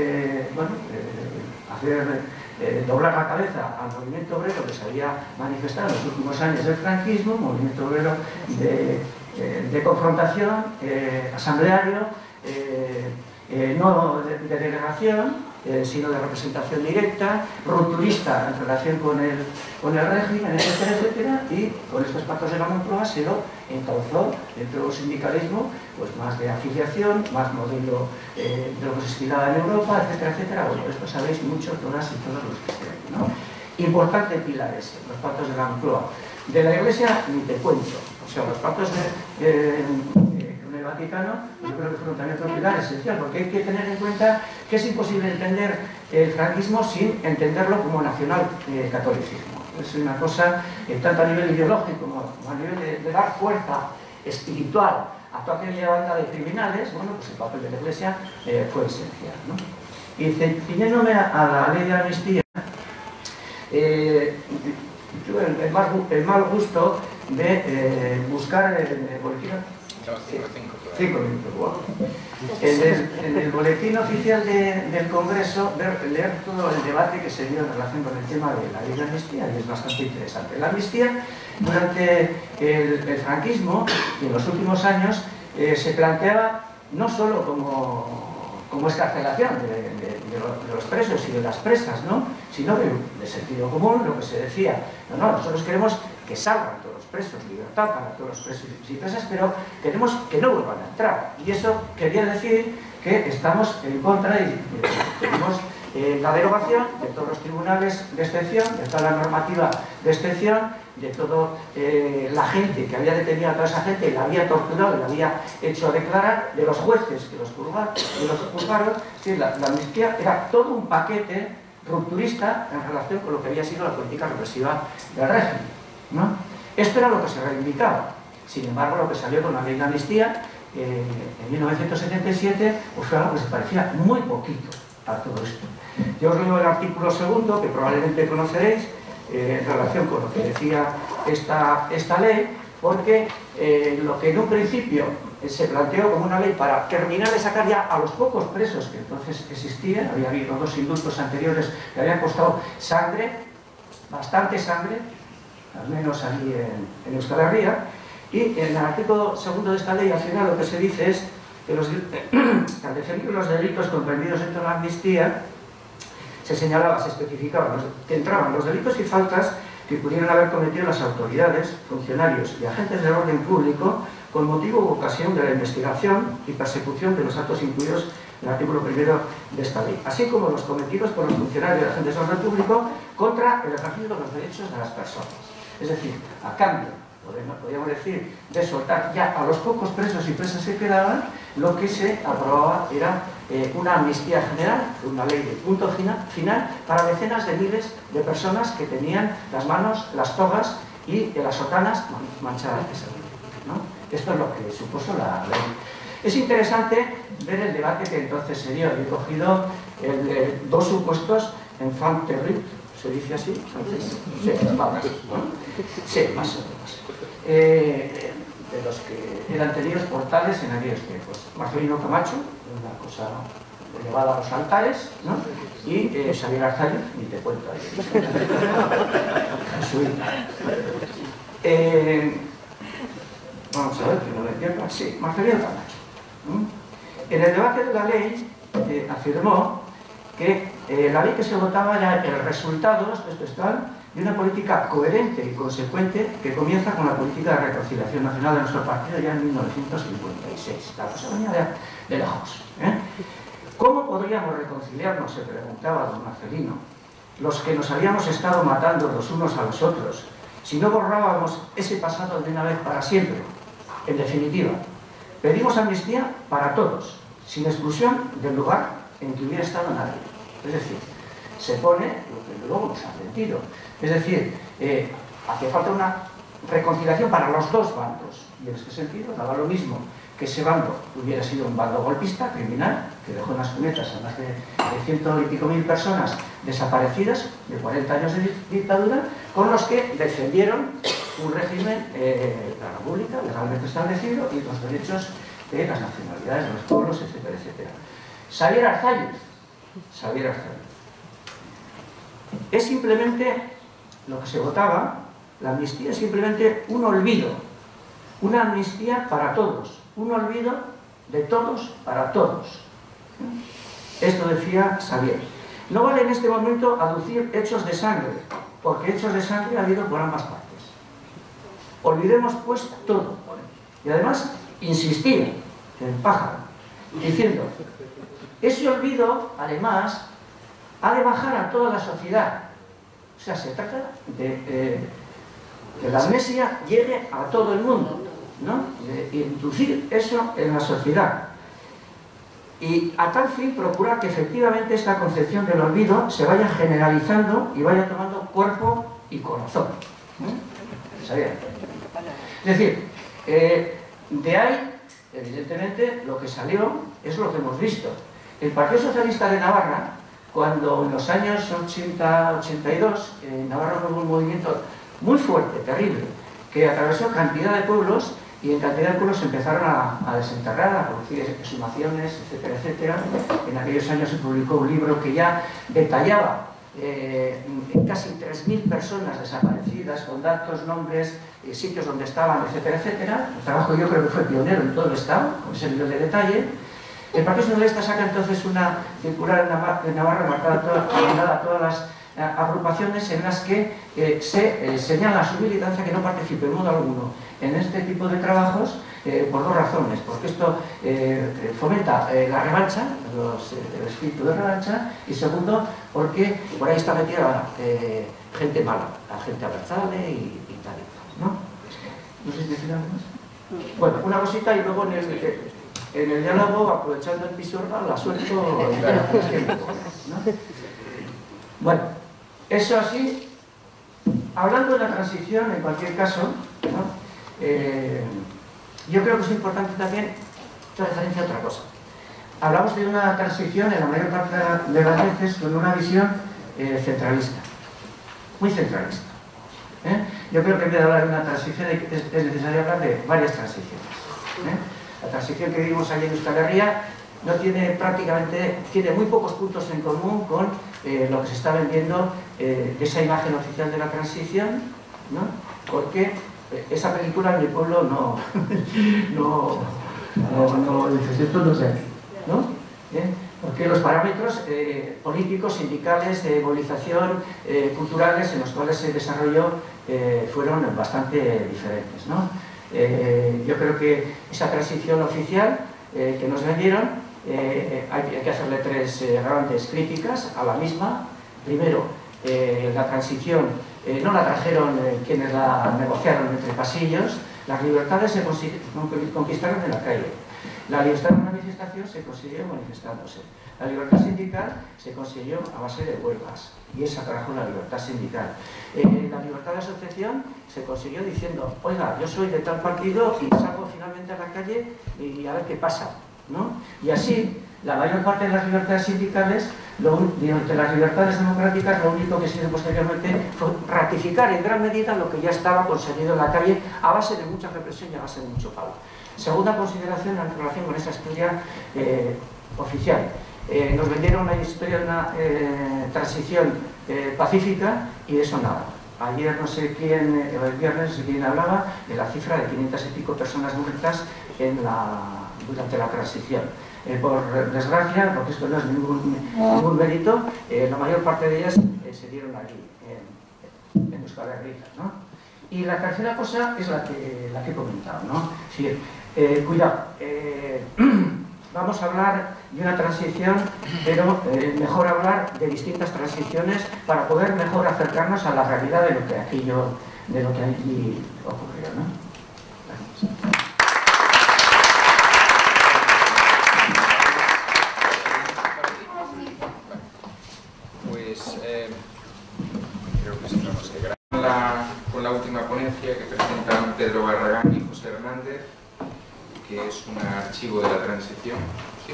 doblar la cabeza al movimiento obrero que se había manifestado en los últimos años del franquismo, un movimiento obrero de confrontación, asambleario, no de delegación, sino de representación directa, rupturista en relación con el régimen, etcétera, etcétera, y con estos pactos de la Moncloa se lo encauzó dentro del sindicalismo, pues más de afiliación, más modelo de lo que se estilaba en Europa, etcétera, etcétera. Bueno, esto sabéis mucho todas y todos los que estén, ¿no? Importante pilar ese, los pactos de la Moncloa. De la Iglesia ni te cuento, o sea, los pactos con el Vaticano, yo creo que fueron también otro pilar esencial, porque hay que tener en cuenta que es imposible entender el franquismo sin entenderlo como nacional catolicismo. Es una cosa, tanto a nivel ideológico como a nivel de dar fuerza espiritual a toda aquella banda de criminales. Bueno, pues el papel de la Iglesia fue esencial, ¿no? Y ciñéndome a la ley de amnistía, tuve el mal gusto de buscar el boletín. 5 minutos, wow. En el boletín oficial del Congreso, leer todo el debate que se dio en relación con el tema de la ley de amnistía, y es bastante interesante. La amnistía, durante el franquismo y en los últimos años, se planteaba no solo como excarcelación de los presos y de las presas, ¿no? Sino de sentido común, lo que se decía, no, nosotros queremos que salgan todos los presos, libertad para todos los presos y presas, pero queremos que no vuelvan a entrar. Y eso quería decir que estamos en contra y tenemos la derogación de todos los tribunales de excepción, de toda la normativa de excepción, de toda la gente que había detenido a toda esa gente, la había torturado y la había hecho declarar, de los jueces que los juzgaron. Sí, la amnistía era todo un paquete rupturista en relación con lo que había sido la política represiva del régimen, ¿no? Esto era lo que se reivindicaba. Sin embargo, lo que salió con la ley de amnistía en 1977 pues fue algo que se parecía muy poquito a todo esto. Yo os leo el artículo 2, que probablemente conoceréis, en relación con lo que decía esta ley, porque lo que en un principio se planteó como una ley para terminar de sacar ya a los pocos presos que entonces existían. Había habido 2 indultos anteriores que habían costado sangre, bastante sangre, al menos allí en Euskal Herria, y en el artículo 2 de esta ley al final lo que se dice es que al definir los delitos comprendidos dentro de la amnistía se señalaba, se especificaba que entraban los delitos y faltas que pudieran haber cometido las autoridades, funcionarios y agentes del orden público con motivo u ocasión de la investigación y persecución de los actos incluidos en el artículo 1 de esta ley, así como los cometidos por los funcionarios y agentes del orden público contra el ejercicio de los derechos de las personas. Es decir, a cambio, podríamos decir, de soltar ya a los pocos presos y presas que quedaban, lo que se aprobaba era una amnistía general, una ley de punto final para decenas de miles de personas que tenían las manos, las togas y las sotanas manchadas de sangre, ¿no? Esto es lo que supuso la ley. Es interesante ver el debate que entonces se dio. He cogido 2 supuestos enfant terrible, ¿se dice así? Sí, vamos, ¿no? Sí, más o menos. De los que eran tenidos por tales en aquellos tiempos. Marcelino Camacho, una cosa elevada a los altares, ¿no? Y Xavier Arzalluz, ni te cuento ahí. Vamos a ver, que no me pierda. Sí, Marcelino Camacho. En el debate de la ley afirmó que la ley que se votaba era el resultado, esto está, de una política coherente y consecuente que comienza con la política de reconciliación nacional de nuestro partido ya en 1956. La cosa venía de lejos. ¿Cómo podríamos reconciliarnos?, se preguntaba don Marcelino, los que nos habíamos estado matando los unos a los otros, si no borrábamos ese pasado de una vez para siempre. En definitiva, pedimos amnistía para todos, sin exclusión del lugar en que hubiera estado nadie. Es decir, se pone lo que luego nos ha sentido. Es decir, hacía falta una reconciliación para los 2 bandos. Y en este sentido daba lo mismo que ese bando hubiera sido un bando golpista, criminal, que dejó en las cunetas a más de 100 y pico mil personas desaparecidas de 40 años de dictadura, con los que defendieron un régimen, la república, legalmente establecido, y los derechos de las nacionalidades, de los pueblos, etcétera, etcétera. Xavier Arzalluz. Es simplemente lo que se votaba, la amnistía es simplemente un olvido, una amnistía para todos, un olvido de todos para todos. Esto decía Xavier. No vale en este momento aducir hechos de sangre, porque hechos de sangre ha habido por ambas partes. Olvidemos pues todo. Y además insistía en pájaro, diciendo, ese olvido, además, ha de bajar a toda la sociedad. O sea, se trata de que la amnesia llegue a todo el mundo, ¿no? De introducir eso en la sociedad. Y a tal fin procurar que efectivamente esta concepción del olvido se vaya generalizando y vaya tomando cuerpo y corazón. ¿Sabían? Es decir, de ahí, evidentemente, lo que salió es lo que hemos visto. El Partido Socialista de Navarra, cuando en los años 80-82, en Navarra hubo un movimiento muy fuerte, terrible, que atravesó cantidad de pueblos, y en cantidad de pueblos se empezaron a desenterrar, a producir exhumaciones, etcétera, etcétera. En aquellos años se publicó un libro que ya detallaba casi 3.000 personas desaparecidas, con datos, nombres, sitios donde estaban, etcétera, etcétera. El trabajo yo creo que fue pionero en todo el Estado, con ese nivel de detalle. El Partido Socialista saca entonces una circular en Navarra marcada a todas las agrupaciones en las que se señala a su militancia que no participe en modo alguno en este tipo de trabajos por 2 razones. Porque esto fomenta la revancha, el espíritu de revancha, y segundo, porque por ahí está metida gente mala, la gente abertzale y tal, ¿no? No sé si decir algo más. Bueno, una cosita y luego en el diálogo, aprovechando el pisorba, la suelto, ¿no? Bueno, eso así, hablando de la transición, en cualquier caso, ¿no? Yo creo que es importante también hacer referencia a otra cosa. Hablamos de una transición, en la mayor parte de las veces, con una visión centralista, muy centralista. Yo creo que en vez de hablar de una transición es necesario hablar de varias transiciones. La transición que vivimos allí en Euskal Herria no tiene tiene muy pocos puntos en común con lo que se está vendiendo de esa imagen oficial de la transición, ¿no? Porque esa película en mi pueblo esto no se hace, ¿no? Porque los parámetros políticos, sindicales, de movilización, culturales en los cuales se desarrolló fueron bastante diferentes, ¿no? Yo creo que esa transición oficial que nos vendieron, hay que hacerle tres grandes críticas a la misma. Primero, la transición no la trajeron quienes la negociaron entre pasillos. Las libertades se conquistaron en la calle. La libertad de manifestación se consiguió manifestándose. La libertad sindical se consiguió a base de huelgas, y esa trajo la libertad sindical. La libertad de asociación se consiguió diciendo: oiga, yo soy de tal partido y salgo finalmente a la calle y a ver qué pasa, ¿no? Y así, la mayor parte de las libertades sindicales, de las libertades democráticas, lo único que se hizo posteriormente fue ratificar en gran medida lo que ya estaba conseguido en la calle a base de mucha represión y a base de mucho palo. Segunda consideración en relación con esa historia oficial. Nos vendieron una historia de una transición pacífica, y de eso nada. Ayer no sé quién, el viernes no sé quién hablaba de la cifra de 500 y pico personas muertas durante la transición. Por desgracia, porque esto no es ningún mérito, la mayor parte de ellas se dieron aquí, en Euskal Herria, ¿no? Y la tercera cosa es la que he comentado, ¿no? Es decir, cuidado, vamos a hablar de una transición, pero mejor hablar de distintas transiciones para poder mejor acercarnos a la realidad de lo que allí ocurrió, ¿no? Gracias. Creo que estamos con la última ponencia que presentan Pedro Barragán y José Hernández, que es un archivo de la transición. ¿Sí?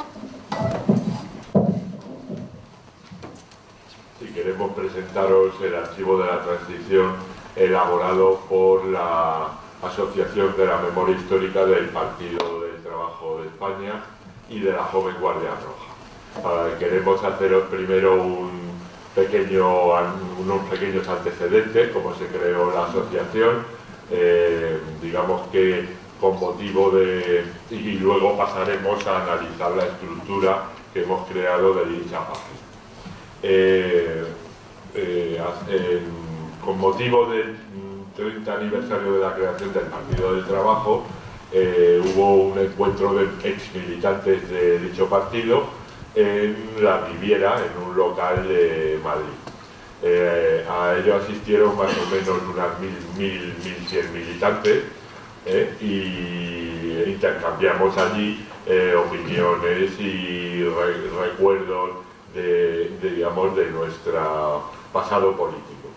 Si queremos presentaros el archivo de la transición elaborado por la Asociación de la Memoria Histórica del Partido del Trabajo de España y de la Joven Guardia Roja. Queremos haceros primero unos pequeños antecedentes, cómo se creó la asociación, digamos que con motivo y luego pasaremos a analizar la estructura que hemos creado de dicha página. Con motivo del 30 aniversario de la creación del Partido del Trabajo, hubo un encuentro de exmilitantes de dicho partido en la Riviera, en un local de Madrid. A ello asistieron más o menos unas 1.100 militantes, y intercambiamos allí opiniones y recuerdos de nuestro pasado político.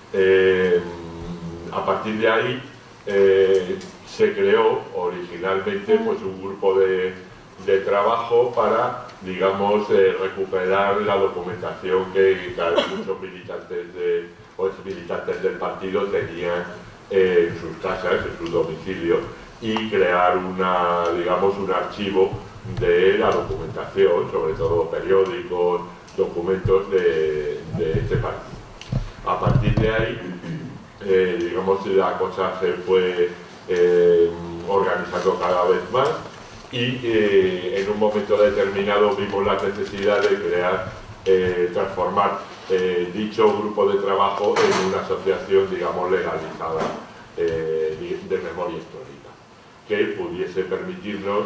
A partir de ahí se creó originalmente pues, un grupo de trabajo para, digamos, recuperar la documentación que muchos militantes o exmilitantes del partido tenían en sus casas, en sus domicilios, y crear un archivo de la documentación, sobre todo periódicos, documentos de este partido. A partir de ahí, digamos, la cosa se fue organizando cada vez más, y en un momento determinado vimos la necesidad de transformar dicho grupo de trabajo en una asociación, digamos, legalizada de memoria histórica, que pudiese permitirnos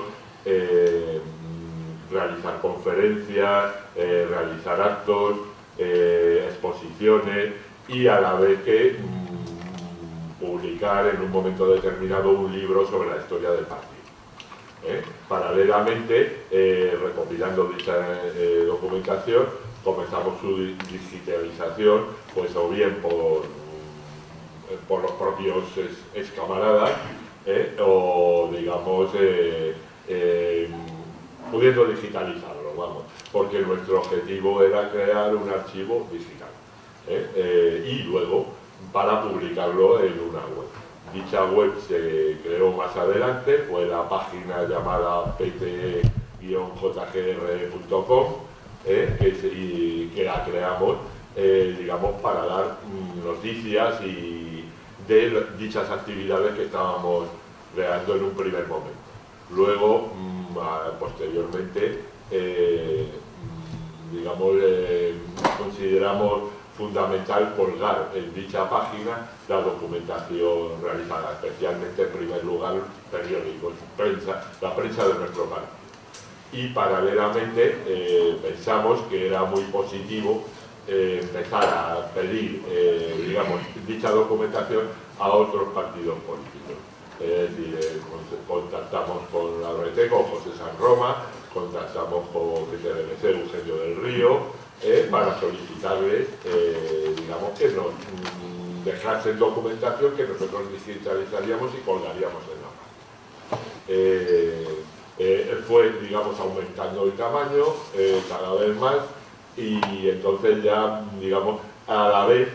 realizar conferencias, realizar actos, exposiciones, y a la vez que publicar en un momento determinado un libro sobre la historia del partido. Paralelamente, recopilando dicha documentación, comenzamos su digitalización, pues o bien por los propios excamaradas, o digamos pudiendo digitalizarlo, vamos, porque nuestro objetivo era crear un archivo digital, y luego para publicarlo en una web. dicha web se creó más adelante, fue la página llamada pt-jgr.com, que la creamos, digamos, para dar noticias y de dichas actividades que estábamos creando en un primer momento. Luego, posteriormente, digamos, consideramos fundamental colgar en dicha página la documentación realizada, especialmente en primer lugar periódicos, la prensa de nuestro país. Y paralelamente pensamos que era muy positivo empezar a pedir, digamos, dicha documentación a otros partidos políticos. Es decir, contactamos con la RT, con José San Roma, contactamos con TDBC, Eugenio del Río, para solicitarles, digamos, que nos dejasen documentación que nosotros digitalizaríamos y colgaríamos en la página. Fue, digamos, aumentando el tamaño cada vez más, y entonces ya, digamos, a la vez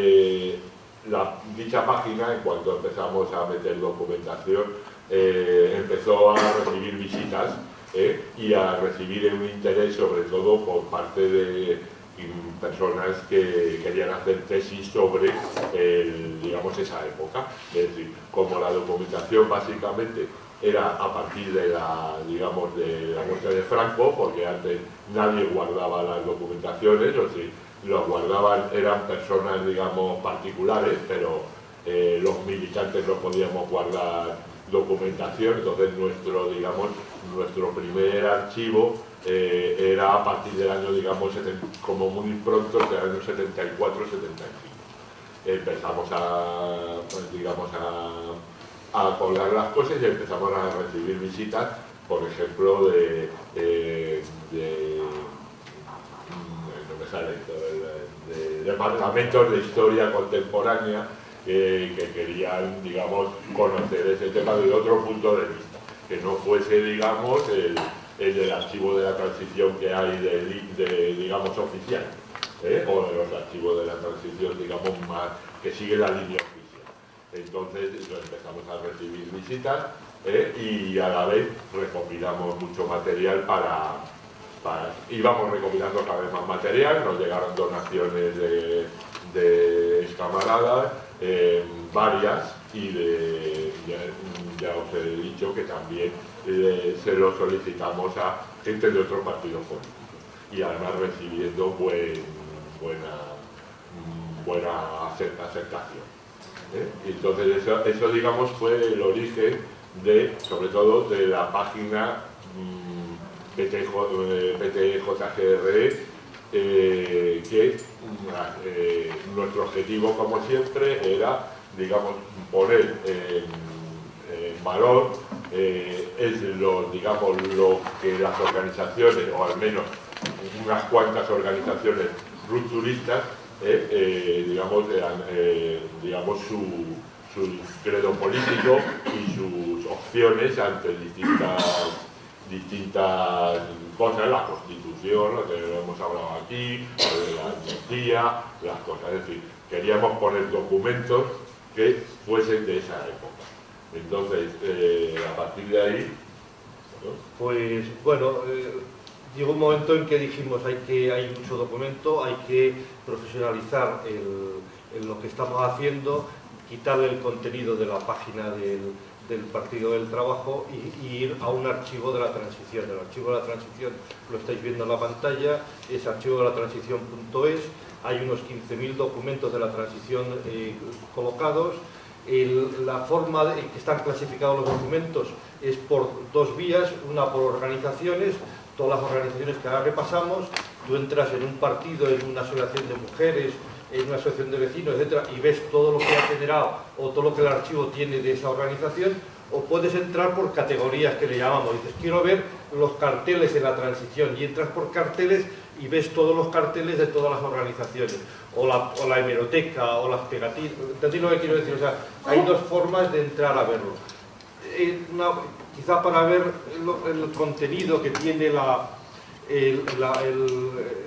dicha página, en cuanto empezamos a meter documentación, empezó a recibir visitas y a recibir un interés, sobre todo por parte de personas que querían hacer tesis sobre, digamos, esa época. Es decir, como la documentación básicamente era a partir de la, digamos, de la muerte de Franco, porque antes nadie guardaba las documentaciones, o sea, los guardaban, eran personas, digamos, particulares, pero los militantes no podíamos guardar documentación. Entonces nuestro, digamos, nuestro primer archivo era a partir del año, digamos, como muy pronto, del año 74-75. Empezamos a, pues, digamos, a colgar las cosas y empezamos a recibir visitas, por ejemplo, de departamentos de historia contemporánea que querían, digamos, conocer ese tema desde otro punto de vista, que no fuese, digamos, el del archivo de la transición que hay digamos, oficial, o de los archivos de la transición, digamos, más que sigue la línea oficial. Entonces empezamos a recibir visitas y a la vez recopilamos mucho material íbamos recopilando cada vez más material, nos llegaron donaciones de camaradas, varias, y ya os he dicho que también se lo solicitamos a gente de otros partidos políticos, y además recibiendo buena aceptación. Y entonces eso, digamos, fue el origen sobre todo de la página pt-jgr, que nuestro objetivo, como siempre, era, digamos, poner en valor digamos, lo que las organizaciones, o al menos unas cuantas organizaciones rupturistas, digamos, digamos, su credo político y sus opciones ante distintas cosas, la Constitución, lo que hemos hablado aquí, la amnistía, las cosas. Es decir, queríamos poner documentos que fuesen de esa época. Entonces, a partir de ahí, ¿no? Pues bueno, llegó un momento en que dijimos hay mucho documento, hay que profesionalizar lo que estamos haciendo, quitarle el contenido de la página del Partido del Trabajo y ir a un archivo de la transición. El archivo de la transición lo estáis viendo en la pantalla, es archivodelatransición.es, hay unos 15.000 documentos de la transición colocados. La forma en que están clasificados los documentos es por dos vías, una por organizaciones, todas las organizaciones que ahora repasamos. Tú entras en un partido, en una asociación de mujeres, en una asociación de vecinos, etcétera, y ves todo lo que ha generado o todo lo que el archivo tiene de esa organización, o puedes entrar por categorías, que le llamamos. Dices, quiero ver los carteles en la transición, y entras por carteles y ves todos los carteles de todas las organizaciones, o la hemeroteca, o las pegatinas. ¿Entendéis lo que quiero decir? O sea, hay dos formas de entrar a verlo. Quizá para ver el contenido que tiene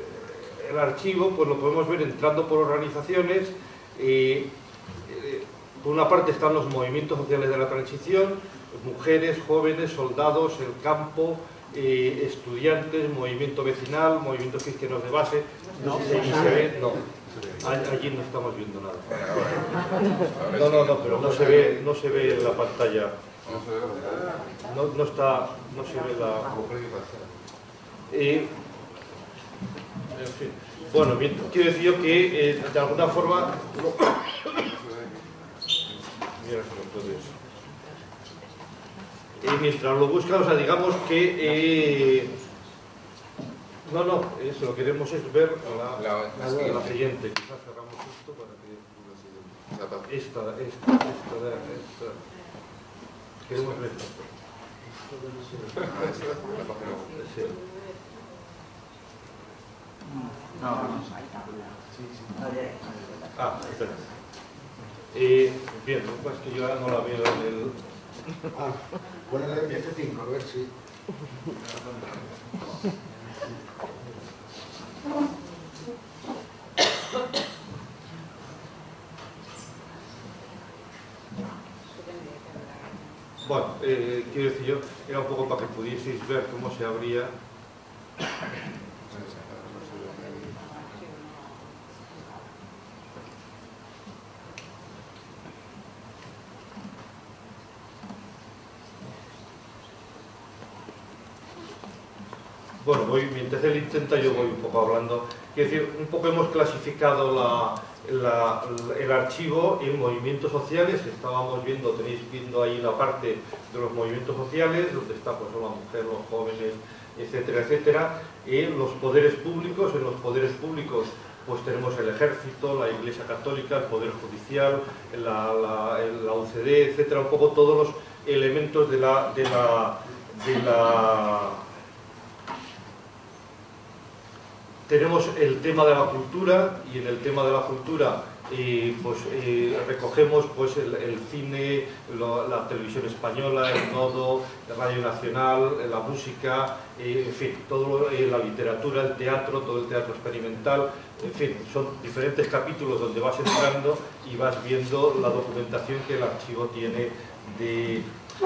el archivo, pues lo podemos ver entrando por organizaciones. Por una parte están los movimientos sociales de la transición, mujeres, jóvenes, soldados, el campo, estudiantes, movimiento vecinal, movimientos cristianos de base. No sé si se ve, no. Allí no estamos viendo nada. No, pero no se ve en la pantalla. No se ve la... En fin. Bueno, quiero decir yo que de alguna forma... Mira si lo puedes... mientras lo buscan, o sea, digamos que... eso lo que queremos es ver la siguiente. Quizás cerramos esto para que... Esta. Queremos ver esto. Sí. Espera. Bien, pues que yo ahora no la veo en el... Bueno, en el F5, a ver si... Bueno, quiero decir yo, era un poco para que pudieseis ver cómo se abría. Bueno, mientras él intenta, yo voy un poco hablando. Quiero decir, un poco hemos clasificado el archivo en movimientos sociales. Estábamos viendo, tenéis viendo ahí la parte de los movimientos sociales, donde está pues la mujer, los jóvenes, etcétera, etcétera. Los poderes públicos, en los poderes públicos pues tenemos el ejército, la Iglesia Católica, el Poder Judicial, la UCD, etcétera, un poco todos los elementos de la Tenemos el tema de la cultura, y en el tema de la cultura recogemos pues, el cine, la televisión española, el Nodo, la Radio Nacional, la música, en fin, la literatura, el teatro, todo el teatro experimental, en fin, son diferentes capítulos donde vas entrando y vas viendo la documentación que el archivo tiene de...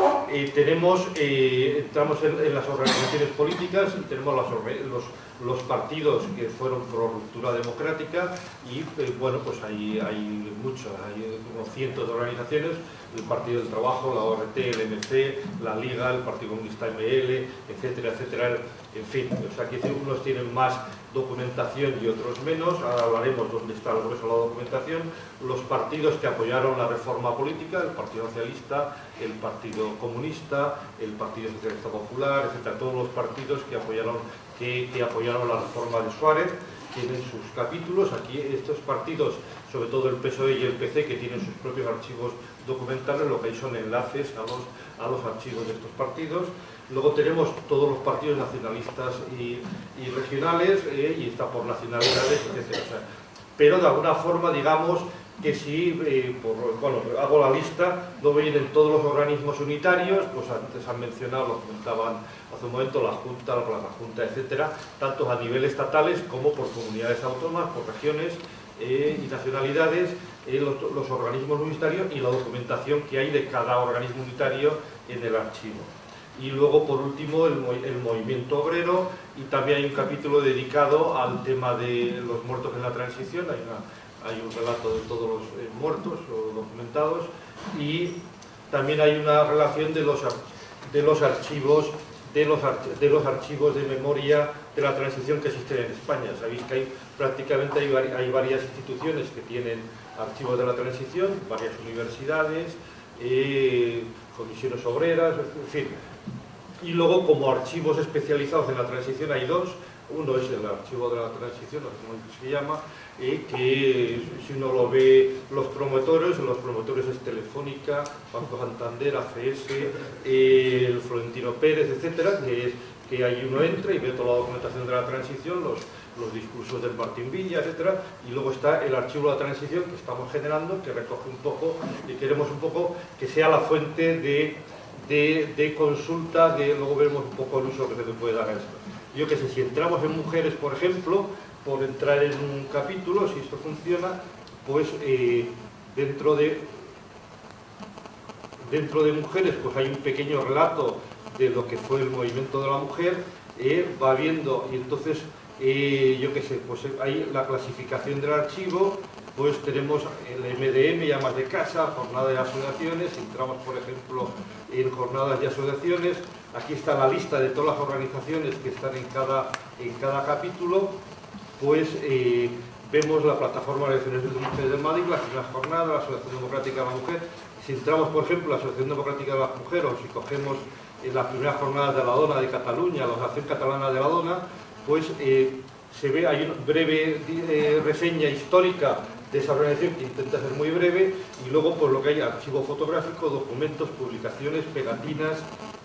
entramos en las organizaciones políticas, tenemos los partidos que fueron pro ruptura democrática y bueno, pues hay muchos, hay como cientos de organizaciones, el Partido del Trabajo, la ORT, el MC, la Liga, el Partido Comunista ML, etcétera, etcétera, en fin, o sea que unos tienen más documentación y otros menos. Ahora hablaremos dónde está el grueso de la documentación. Los partidos que apoyaron la reforma política, el Partido Socialista, el Partido Comunista, el Partido Socialista Popular, etcétera, todos los partidos que apoyaron la reforma de Suárez, tienen sus capítulos. Aquí estos partidos, sobre todo el PSOE y el PC, que tienen sus propios archivos documentales, lo que hay son enlaces a los archivos de estos partidos. Luego tenemos todos los partidos nacionalistas y regionales, y está por nacionalidades, etc. O sea, pero de alguna forma, digamos que si, hago la lista, luego vienen todos los organismos unitarios, pues antes han mencionado, lo comentaban hace un momento, la Junta, etcétera, tanto a nivel estatales como por comunidades autónomas, por regiones y nacionalidades, los organismos unitarios y la documentación que hay de cada organismo unitario en el archivo. Y luego, por último, el movimiento obrero, y también hay un capítulo dedicado al tema de los muertos en la transición. Hay un relato de todos los muertos o documentados, y también hay una relación de los archivos de memoria de la transición que existen en España. Sabéis que prácticamente hay varias instituciones que tienen archivos de la transición, varias universidades, comisiones obreras, en fin. Y luego, como archivos especializados en la transición, hay dos. Uno es el archivo de la transición, como se llama, que si uno lo ve, los promotores es Telefónica, Banco Santander, ACS, el Florentino Pérez, etcétera, que ahí uno entra y ve toda la documentación de la transición, los discursos del Martín Villa, etcétera, y luego está el archivo de la transición que estamos generando, que recoge un poco, y queremos un poco que sea la fuente de consulta, que luego veremos un poco el uso que se le puede dar a esto. Yo que sé, si entramos en mujeres, por ejemplo, por entrar en un capítulo, si esto funciona, pues dentro de Dentro de mujeres pues hay un pequeño relato de lo que fue el movimiento de la mujer, va viendo, y entonces yo qué sé, pues hay la clasificación del archivo, pues tenemos el MDM, llamas de casa, jornada de asociaciones, entramos por ejemplo en jornadas de asociaciones, aquí está la lista de todas las organizaciones que están en cada capítulo, pues vemos la plataforma de Asociaciones de Mujeres del Madrid, la primera jornada, la Asociación Democrática de la Mujer. Si entramos por ejemplo en la Asociación Democrática de la Mujer, o si cogemos las primeras jornadas de la Dona de Cataluña, la Asociación Catalana de la Dona, pues se ve, hay una breve reseña histórica de esa organización que intenta ser muy breve, y luego pues lo que hay, archivo fotográfico, documentos, publicaciones, pegatinas,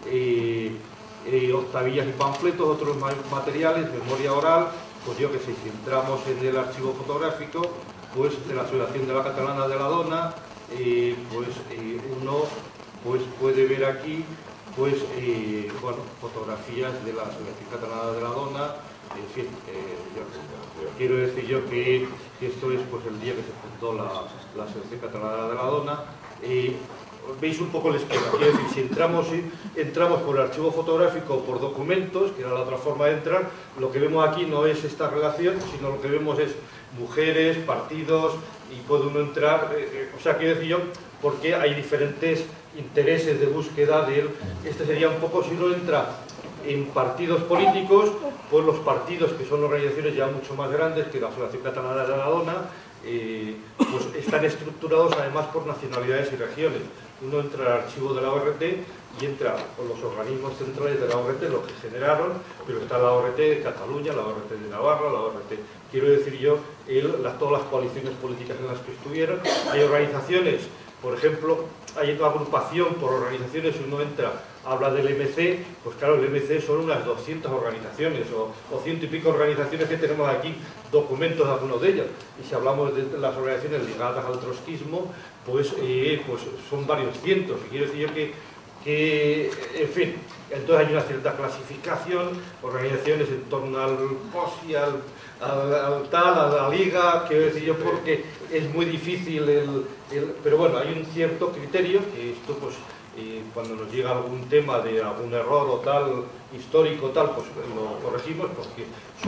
octavillas y panfletos, otros materiales, memoria oral, pues yo que sé, si entramos en el archivo fotográfico, pues de la Asociación de la Catalana de la Dona, pues uno pues puede ver aquí pues bueno, fotografías de la Asociación Catalana de la Dona, en fin, quiero decir yo que esto es pues el día que se fundó la Asociación Catalana de la Dona. Veis un poco el esquema, quiero decir, si entramos por el archivo fotográfico o por documentos, que era la otra forma de entrar, lo que vemos aquí no es esta relación, sino lo que vemos es mujeres, partidos, y puede uno entrar, o sea, quiero decir yo, porque hay diferentes intereses de búsqueda de él. Este sería un poco, si uno entra en partidos políticos, pues los partidos, que son organizaciones ya mucho más grandes que la Asociación Catalana de la Dona, pues están estructurados además por nacionalidades y regiones. Uno entra al archivo de la ORT y entra con los organismos centrales de la ORT, los que generaron, pero está la ORT de Cataluña, la ORT de Navarra, la ORT, quiero decir yo, todas las coaliciones políticas en las que estuvieron. Hay organizaciones, por ejemplo, hay una agrupación por organizaciones, uno entra, habla del MC, pues claro, el MC son unas 200 organizaciones o 100 y pico organizaciones que tenemos aquí, documentos de algunos de ellas. Y si hablamos de las organizaciones ligadas al trotskismo, pues son varios cientos. Y quiero decir yo que, en fin, entonces hay una cierta clasificación, organizaciones en torno al POSI, al tal, a la Liga, quiero decir yo, porque es muy difícil pero bueno, hay un cierto criterio, que esto pues cuando nos llega algún tema de algún error o tal, histórico tal, pues lo corregimos, porque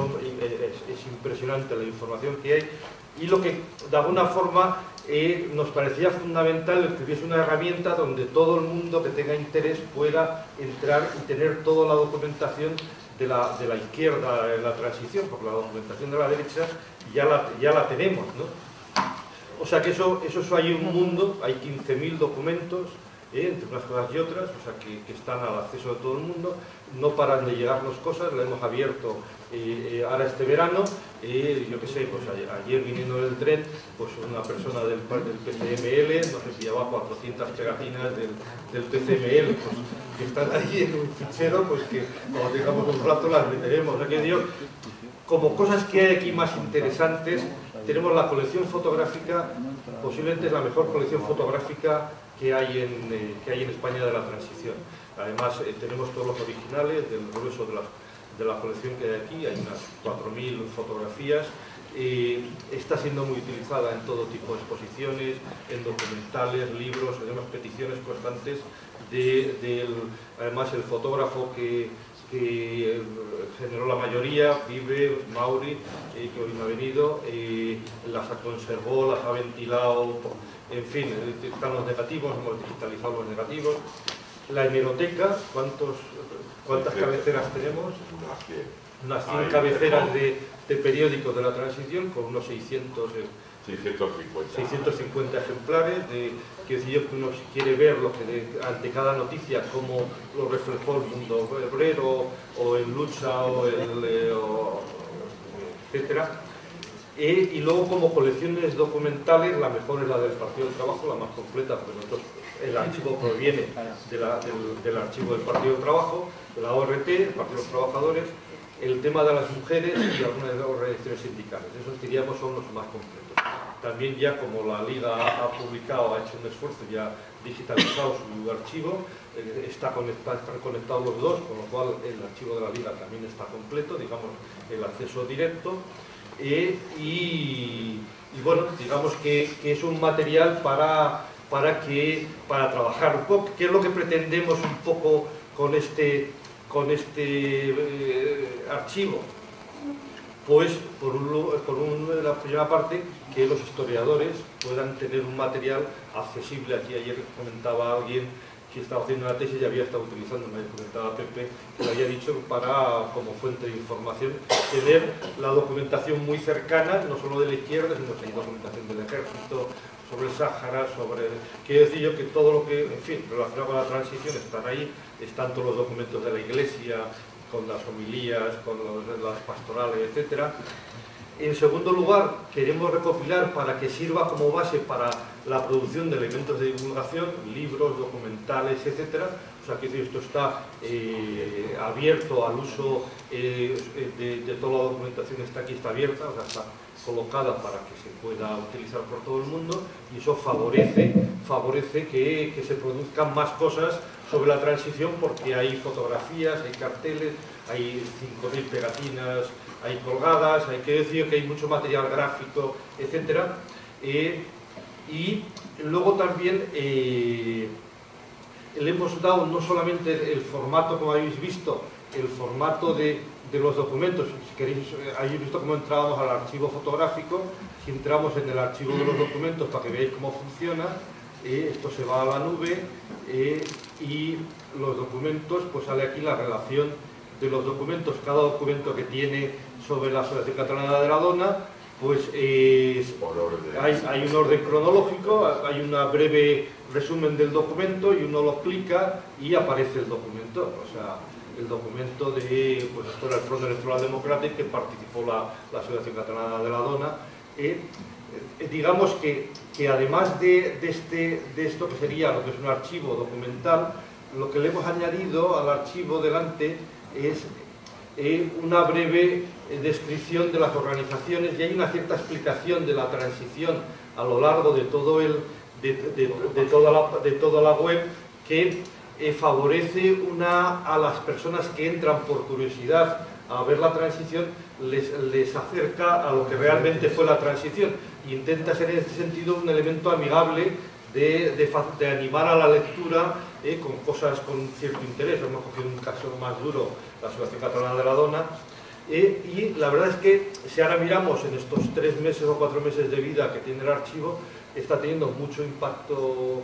es impresionante la información que hay, y lo que de alguna forma nos parecía fundamental que hubiese una herramienta donde todo el mundo que tenga interés pueda entrar y tener toda la documentación de la izquierda en la transición, porque la documentación de la derecha ya la tenemos, ¿no? O sea que eso hay un mundo, hay 15.000 documentos, entre unas cosas y otras, o sea que están al acceso de todo el mundo, no paran de llegarnos cosas, la hemos abierto ahora este verano, yo qué sé, pues ayer viniendo en el tren, pues una persona del PCML nos enviaba 400 pegatinas del PCML, pues que están ahí en un fichero, pues que cuando tengamos un rato las meteremos. O sea que digo, como cosas que hay aquí más interesantes, tenemos la colección fotográfica, posiblemente es la mejor colección fotográfica que hay en España de la transición. Además tenemos todos los originales del grueso de la colección que hay aquí, hay unas 4.000 fotografías, está siendo muy utilizada en todo tipo de exposiciones, en documentales, libros, tenemos peticiones constantes además el fotógrafo que generó la mayoría, Vive, Mauri, que hoy no ha venido, las conservó, las ha ventilado, en fin, están los negativos, hemos digitalizado los negativos. La hemeroteca, ¿cuántas cabeceras tenemos? Unas 100 cabeceras de periódicos de la transición, con unos 650 ejemplares, quiero decir yo que uno si quiere ver lo que ante cada noticia, cómo lo reflejó el mundo obrero, o en lucha, etcétera. Y luego como colecciones documentales, la mejor es la del Partido del Trabajo, la más completa, porque nosotros, el archivo proviene del archivo del Partido del Trabajo, de la ORT, el Partido de los Trabajadores, el tema de las mujeres y algunas de las organizaciones sindicales. Esos diríamos son los más completos. También ya como la Liga ha publicado, ha hecho un esfuerzo, ya digitalizado su archivo, están conectados los dos, con lo cual el archivo de la Liga también está completo, digamos, el acceso directo. Y bueno, digamos que es un material para para trabajar un poco. ¿Qué es lo que pretendemos un poco con este archivo? Pues, la primera parte, que los historiadores puedan tener un material accesible. Aquí ayer comentaba alguien que estaba haciendo una tesis y había estado utilizando, me comentaba Pepe, que lo había dicho para, como fuente de información, tener la documentación muy cercana, no solo de la izquierda, sino que hay documentación del ejército, sobre el Sáhara, quiero decir yo que todo lo que, en fin, relacionado con la transición están ahí, están todos los documentos de la Iglesia, con las homilías, con las pastorales, etc. En segundo lugar, queremos recopilar para que sirva como base para la producción de elementos de divulgación, libros, documentales, etc. O sea, que esto está abierto al uso de toda la documentación, está aquí, está abierta, o sea, está colocada para que se pueda utilizar por todo el mundo, y eso favorece que se produzcan más cosas sobre la transición, porque hay fotografías, hay carteles, hay 5.000 pegatinas, hay colgadas, hay que decir que hay mucho material gráfico, etc. Y luego también le hemos dado no solamente el formato, como habéis visto, el formato de los documentos. Si queréis, habéis visto cómo entrábamos al archivo fotográfico. Si entramos en el archivo de los documentos para que veáis cómo funciona, esto se va a la nube, y los documentos, pues sale aquí la relación de los documentos. Cada documento que tiene sobre la Asociación Catalana de la Dona, pues hay un orden cronológico, hay un breve resumen del documento, y uno lo clica y aparece el documento. O sea, el documento de, pues esto era el Front Electoral Democrático, que participó la Asociación Catalana de la Dona. Digamos que además de esto que sería lo que es un archivo documental, lo que le hemos añadido al archivo delante es una breve descripción de las organizaciones, y hay una cierta explicación de la transición a lo largo de toda la web, que favorece a las personas que entran por curiosidad a ver la transición, les acerca a lo que realmente fue la transición, e intenta ser en este sentido un elemento amigable de animar a la lectura con cosas con cierto interés. Hemos cogido un caso más duro, la Asociación Catalana de la Dona, y la verdad es que si ahora miramos en estos 3 meses o 4 meses de vida que tiene el archivo, está teniendo mucho impacto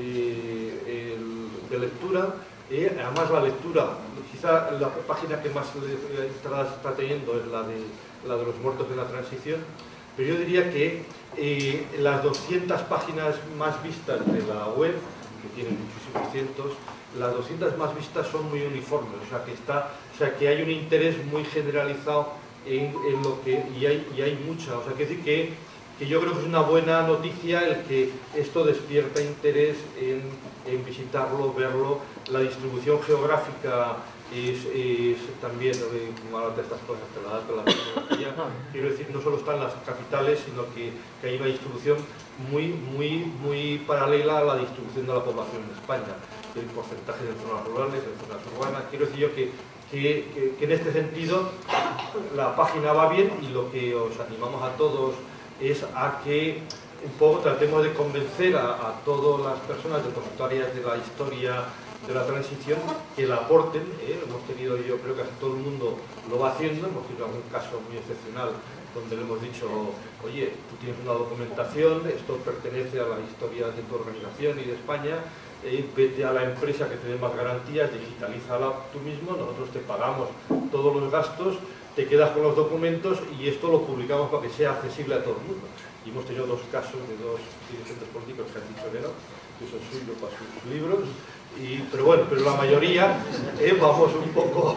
de lectura. Además, la lectura, quizá la página que más entradas está teniendo es la de los muertos de la transición, pero yo diría que las 200 páginas más vistas de la web, que tienen muchísimos cientos, las 200 más vistas son muy uniformes, o sea que hay un interés muy generalizado en lo que, y hay mucha, o sea, que decir que yo creo que es una buena noticia el que esto despierta interés en visitarlo, verlo. La distribución geográfica es también, como ahora de estas cosas te la da toda la tecnología, quiero decir, no solo están las capitales, sino que hay una distribución muy paralela a la distribución de la población en España, el porcentaje de zonas rurales, de zonas urbanas. Quiero decir yo que en este sentido la página va bien, y lo que os animamos a todos es a que un poco tratemos de convencer a todas las personas depositarias de la historia de la transición que la aporten. Hemos tenido, yo creo que casi todo el mundo lo va haciendo. Hemos tenido algún caso muy excepcional donde le hemos dicho, oye, tú tienes una documentación, esto pertenece a la historia de tu organización y de España, vete a la empresa que te dé más garantías, digitalízala tú mismo, nosotros te pagamos todos los gastos, te quedas con los documentos, y esto lo publicamos para que sea accesible a todo el mundo. Y hemos tenido 2 casos de 2 dirigentes políticos que han dicho que no, que son suyos para sus libros, pero bueno, pero la mayoría vamos un poco,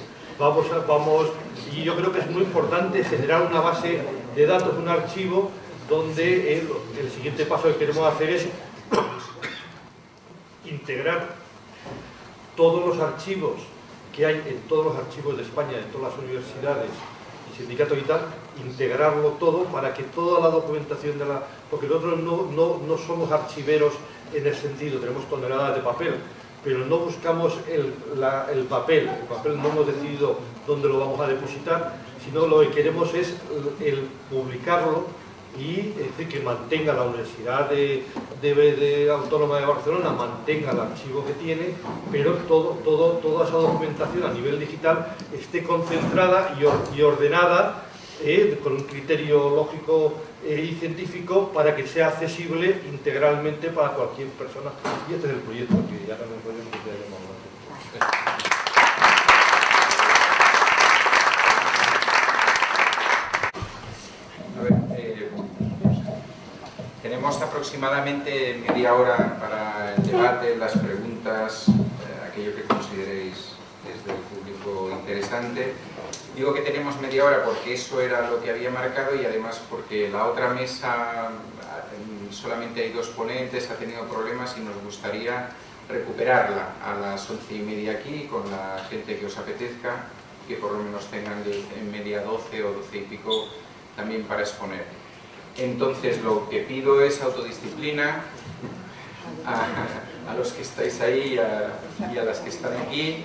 y yo creo que es muy importante generar una base de datos, un archivo, donde el siguiente paso que queremos hacer es integrar todos los archivos que hay en todos los archivos de España, en todas las universidades y sindicatos y tal, integrarlo todo para que toda la documentación porque nosotros no somos archiveros en el sentido, tenemos toneladas de papel, pero no buscamos el papel no hemos decidido dónde lo vamos a depositar, sino lo que queremos es el publicarlo y que mantenga la Universidad Autónoma de Barcelona, mantenga el archivo que tiene, pero toda esa documentación a nivel digital esté concentrada y ordenada con un criterio lógico y científico para que sea accesible integralmente para cualquier persona. Y este es el proyecto que ya también podemos llamar. Tenemos aproximadamente media hora para el debate, las preguntas, aquello que consideréis desde el público interesante. Digo que tenemos media hora porque eso era lo que había marcado y además porque la otra mesa solamente hay 2 ponentes, ha tenido problemas y nos gustaría recuperarla a las 11:30 aquí con la gente que os apetezca, que por lo menos tengan en media 12 o 12 y pico también para exponer. Entonces lo que pido es autodisciplina a los que estáis ahí y a las que están aquí.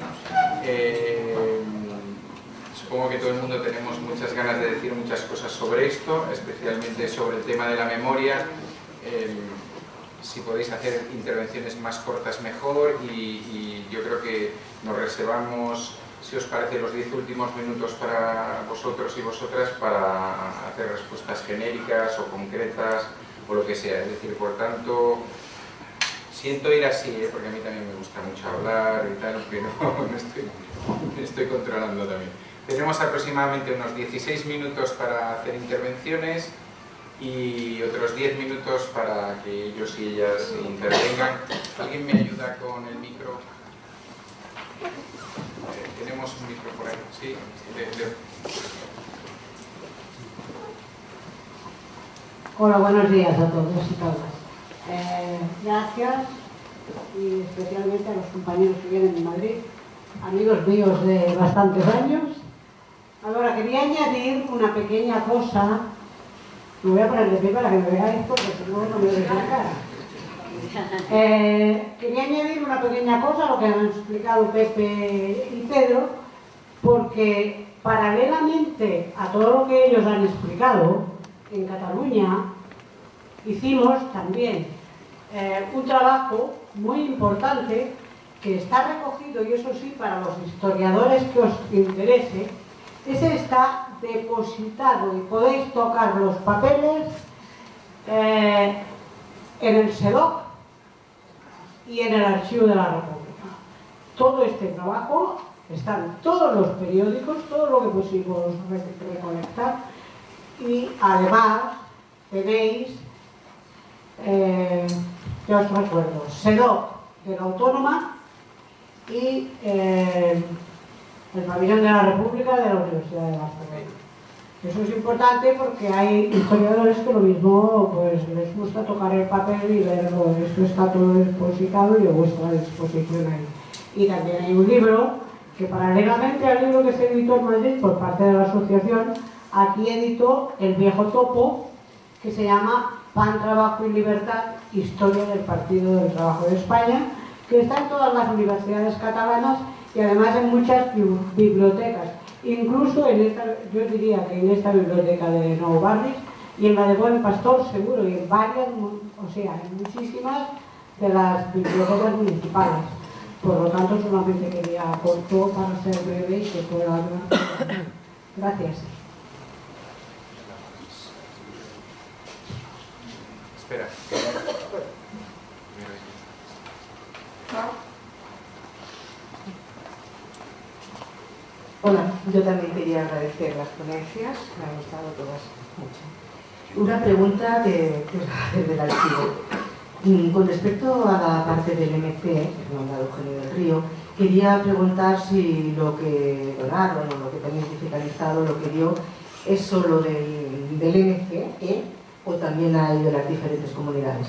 Supongo que todo el mundo tenemos muchas ganas de decir muchas cosas sobre esto, especialmente sobre el tema de la memoria. Si podéis hacer intervenciones más cortas mejor y yo creo que nos reservamos, si os parece, los 10 últimos minutos para vosotros y vosotras para hacer respuestas genéricas o concretas o lo que sea. Es decir, por tanto, siento ir así, porque a mí también me gusta mucho hablar y tal, pero me estoy controlando también. Tenemos aproximadamente unos 16 minutos para hacer intervenciones y otros 10 minutos para que ellos y ellas intervengan. ¿Alguien me ayuda con el micro? Tenemos un micro por ahí. Sí, Hola, buenos días a todos y todas. Gracias y especialmente a los compañeros que vienen de Madrid, amigos míos de bastantes años. Ahora, quería añadir una pequeña cosa. Me voy a poner de pie para que me veáis porque si no, no me veis la cara. Quería añadir una pequeña cosa a lo que han explicado Pepe y Pedro, porque paralelamente a todo lo que ellos han explicado, en Cataluña hicimos también un trabajo muy importante que está recogido, y eso sí, para los historiadores que os interese. Ese está depositado y podéis tocar los papeles en el SEDOC y en el Archivo de la República. Todo este trabajo está en todos los periódicos, todo lo que pusimos recolectar, y además tenéis, ya os recuerdo, SEDOC de la Autónoma y el Pabellón de la República de la Universidad de Barcelona. Eso es importante porque hay historiadores que lo mismo pues les gusta tocar el papel y verlo. Esto está todo depositado y a vuestra disposición ahí. Y también hay un libro que, paralelamente al libro que se editó en Madrid por parte de la asociación, aquí editó el viejo topo que se llama Pan, Trabajo y Libertad, Historia del Partido del Trabajo de España, que está en todas las universidades catalanas y además en muchas bibliotecas, incluso en esta, yo diría que en esta biblioteca de Nou Barris y en la de Buen Pastor seguro, y en varias, o sea, en muchísimas de las bibliotecas municipales. Por lo tanto, solamente quería corto para ser breve y que pueda hablar. Gracias. Espera. Hola, yo también quería agradecer las ponencias, me han gustado todas mucho. Una pregunta desde el archivo. Con respecto a la parte del MC, Hermandad Eugenio del Río, quería preguntar si lo que donaron o lo que tenéis digitalizado, lo que dio, es solo del MC o también hay de las diferentes comunidades.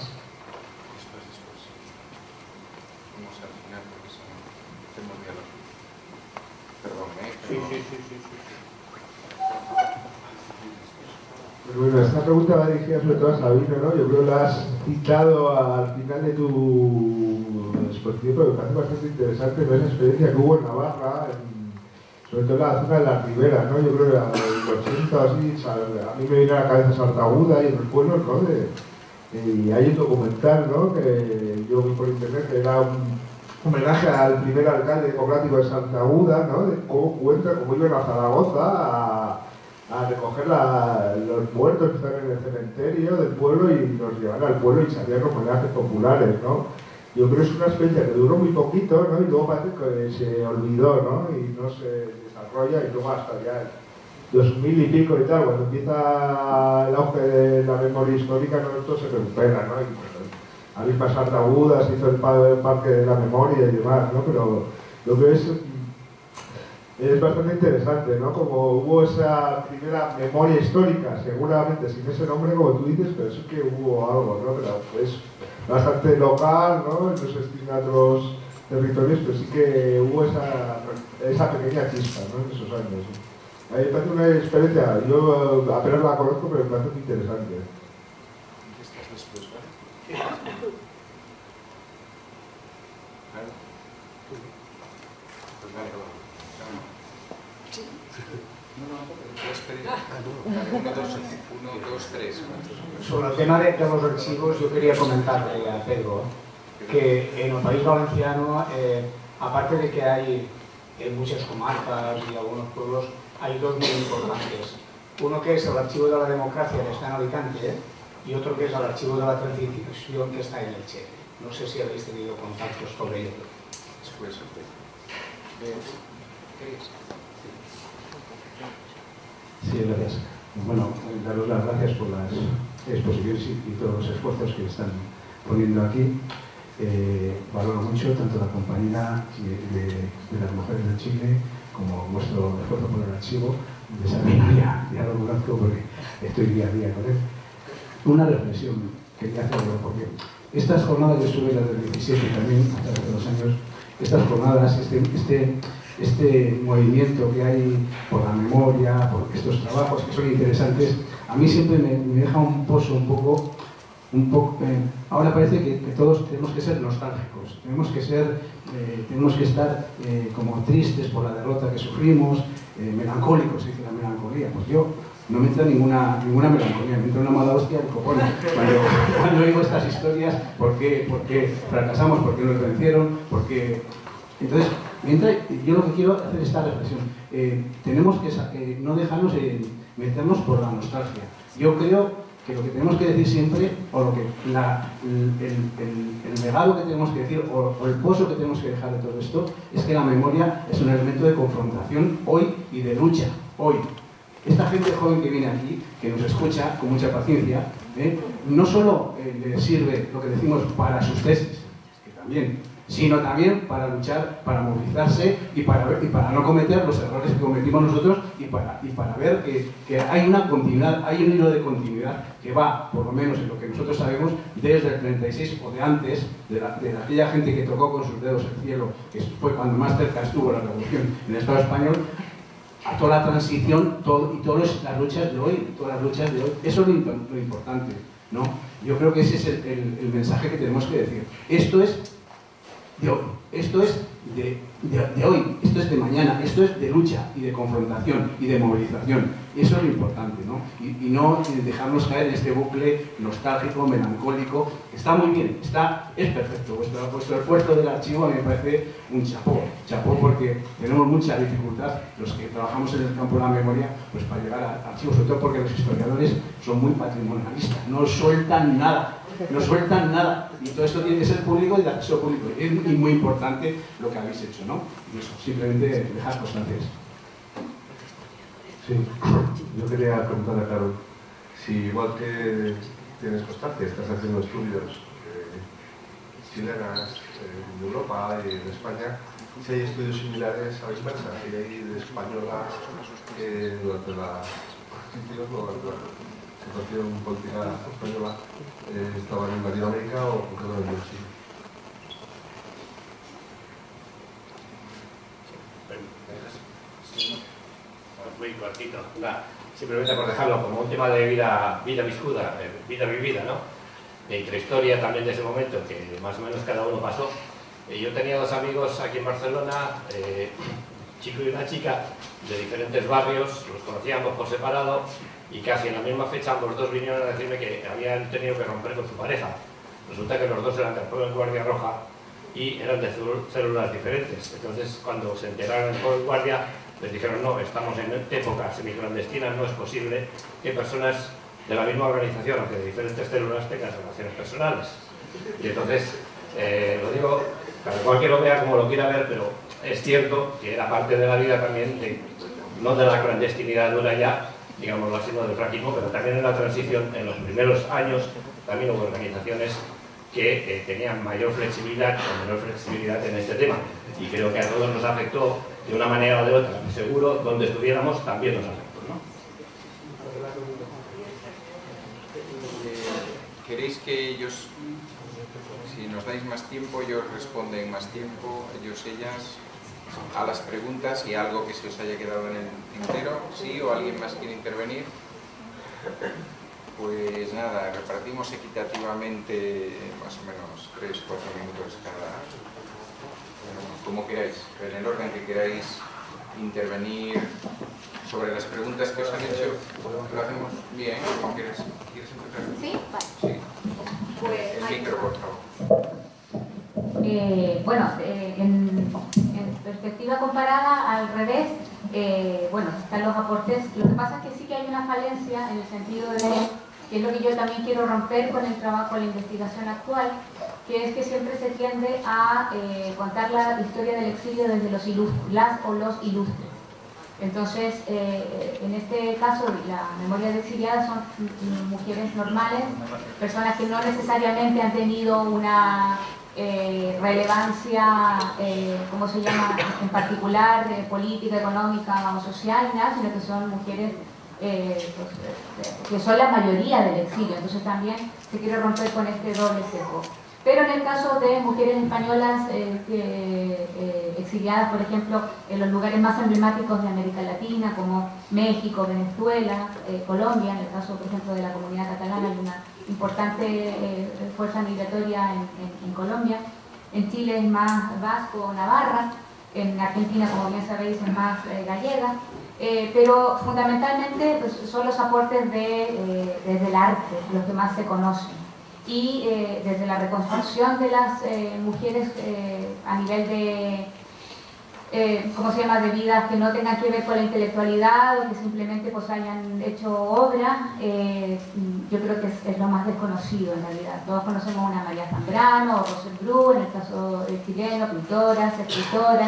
Bueno, esta pregunta va dirigida sobre todo a Sabino, ¿no? Yo creo que la has citado al final de tu exposición, pero me parece bastante interesante ver esa experiencia que hubo en Navarra, sobre todo en la zona de las riberas, ¿no? Yo creo que en los 80 así, a mí me viene a la cabeza Sartaguda y en los pueblos, ¿no? Y hay un documental, ¿no? Que yo vi por internet, que era un homenaje al primer alcalde democrático de Sartaguda, ¿no? De cómo cuenta, cómo iban a Zaragoza a recoger los muertos que están en el cementerio del pueblo y los llevaban al pueblo y se hacían homenajes populares, ¿no? Yo creo que es una experiencia que duró muy poquito, ¿no? Y luego parece que se olvidó, ¿no? Y no se desarrolla y luego hasta ya 2000 y pico y tal, cuando empieza el auge de la memoria histórica, ¿no? Esto se recupera, ¿no? Y pues, a mí pasar Sartaguda, se hizo el parque de la memoria y demás, ¿no? Pero lo que es bastante interesante, ¿no? Como hubo esa primera memoria histórica, seguramente sin ese nombre, como tú dices, pero eso que hubo algo, ¿no? Pero pues bastante local, ¿no? No se extiende a otros territorios, pero sí que hubo esa pequeña chispa, ¿no? En esos años. A mí me parece una experiencia, yo apenas la conozco, pero me parece muy interesante. ¿Estás después, vale? Pues vale, vamos. 1, 2, 3. Sobre el tema de los archivos, yo quería comentarle a Pedro que en el País Valenciano, aparte de que hay en muchas comarcas y algunos pueblos, hay dos muy importantes. Uno que es el Archivo de la Democracia, que está en Alicante, y otro que es el Archivo de la Transición, que está en Elche. No sé si habéis tenido contactos sobre ello. Después, Sí, gracias. Bueno, daros las gracias por las exposiciones y todos los esfuerzos que están poniendo aquí. Valoro mucho tanto la compañía de las mujeres de Chile como vuestro esfuerzo por el archivo. De Sabino ya lo conozco porque estoy día a día con él. Una reflexión quería hacerlo porque estas jornadas, yo estuve en las del 17 también, hasta hace 2 años, estas jornadas, este movimiento que hay por la memoria, por estos trabajos que son interesantes, a mí siempre me deja un pozo un poco ahora parece que todos tenemos que ser nostálgicos, tenemos que estar como tristes por la derrota que sufrimos, melancólicos, dice la melancolía. Pues yo no me entra ninguna melancolía, me entra una mala hostia al copón cuando oigo estas historias, ¿por qué fracasamos? ¿Por qué nos vencieron? Entonces, yo lo que quiero hacer es esta reflexión. Tenemos que no dejarnos meternos por la nostalgia. Yo creo que lo que tenemos que decir siempre, o lo que el legado que tenemos que decir, o el pozo que tenemos que dejar de todo esto, es que la memoria es un elemento de confrontación hoy y de lucha hoy. Esta gente joven que viene aquí, que nos escucha con mucha paciencia, no solo le sirve lo que decimos para sus tesis, que también, sino también para luchar, para movilizarse y para no cometer los errores que cometimos nosotros y para ver que hay una continuidad, hay un hilo de continuidad que va, por lo menos en lo que nosotros sabemos, desde el 36 o de antes, de aquella gente que tocó con sus dedos el cielo, que fue cuando más cerca estuvo la revolución en el Estado español, a toda la transición y todas las luchas de hoy, Eso es lo importante, ¿no? Yo creo que ese es el mensaje que tenemos que decir. Esto es de hoy, esto es de hoy, esto es de mañana, esto es de lucha y de confrontación y de movilización. Eso es lo importante, ¿no? Y no dejarnos caer en este bucle nostálgico, melancólico. Está muy bien, es perfecto. Vuestro esfuerzo del archivo a mí me parece un chapó porque tenemos mucha dificultad los que trabajamos en el campo de la memoria, pues para llegar a archivos, sobre todo porque los historiadores son muy patrimonialistas, no sueltan nada. Y todo esto tiene que ser público y de acceso público. Y muy importante lo que habéis hecho, ¿no? Y eso, simplemente dejar constancias. Sí, yo quería preguntar a Carol si igual que tienes constancia, estás haciendo estudios chilenas en Europa y en España, si hay estudios similares a la inversa, si hay de españolas que durante la situación política española estaban en Latinoamérica o concretamente en Chile. Muy cortito, simplemente por dejarlo como un tema de vida viscuda, vida vivida, ¿no? De intrahistoria también de ese momento, que más o menos cada uno pasó. Yo tenía 2 amigos aquí en Barcelona, chico y una chica de diferentes barrios, los conocíamos por separado y casi en la misma fecha los dos vinieron a decirme que habían tenido que romper con su pareja. Resulta que los dos eran del Joven Guardia Roja y eran de células diferentes. Entonces, cuando se enteraron en el Joven Guardia, les dijeron: no, estamos en época semiclandestina, no es posible que personas de la misma organización, aunque de diferentes células, tengan relaciones personales. Y entonces, lo digo para que cualquiera lo vea como lo quiera ver, pero es cierto que era parte de la vida también, no de la clandestinidad dura ya, digámoslo así, no del franquismo, pero también en la transición, en los primeros años, también hubo organizaciones que tenían mayor flexibilidad o menor flexibilidad en este tema. Y creo que a todos nos afectó de una manera o de otra. Seguro, donde estuviéramos, también nos afectó, ¿no? ¿Queréis que ellos, si nos dais más tiempo, ellos responden más tiempo, ellas, a las preguntas y algo que se os haya quedado en el tintero? ¿Sí? ¿O alguien más quiere intervenir? Pues nada, repartimos equitativamente más o menos 3-4 minutos cada, como queráis, en el orden que queráis intervenir sobre las preguntas que os han hecho. ¿Lo hacemos bien? ¿Cómo quieres empezar? ¿Sí? Vale. Sí. Pues, el micro, por favor. Bueno, en perspectiva comparada, al revés, bueno, están los aportes. Lo que pasa es que sí que hay una falencia en el sentido de que es lo que yo también quiero romper con el trabajo, la investigación actual, que es que siempre se tiende a contar la historia del exilio desde los ilustres. Entonces, en este caso, la memoria de exiliadas son mujeres normales, personas que no necesariamente han tenido una relevancia, ¿cómo se llama?, en particular, política, económica o social, nada, sino que son mujeres que son la mayoría del exilio. Entonces también se quiere romper con este doble sesgo. Pero en el caso de mujeres españolas exiliadas, por ejemplo, en los lugares más emblemáticos de América Latina, como México, Venezuela, Colombia, en el caso, por ejemplo, de la comunidad catalana, hay una importante fuerza migratoria en Colombia. En Chile es más vasco o navarra, en Argentina, como bien sabéis, es más gallega. Pero fundamentalmente pues, son los aportes desde el arte, los que más se conocen. Y desde la reconstrucción de las mujeres a nivel de, ¿cómo se llama?, de vidas que no tengan que ver con la intelectualidad o que simplemente pues hayan hecho obra, yo creo que es lo más desconocido en realidad. Todos conocemos a una María Zambrano o Rosel Bru, en el caso del chileno, pintoras, escritoras,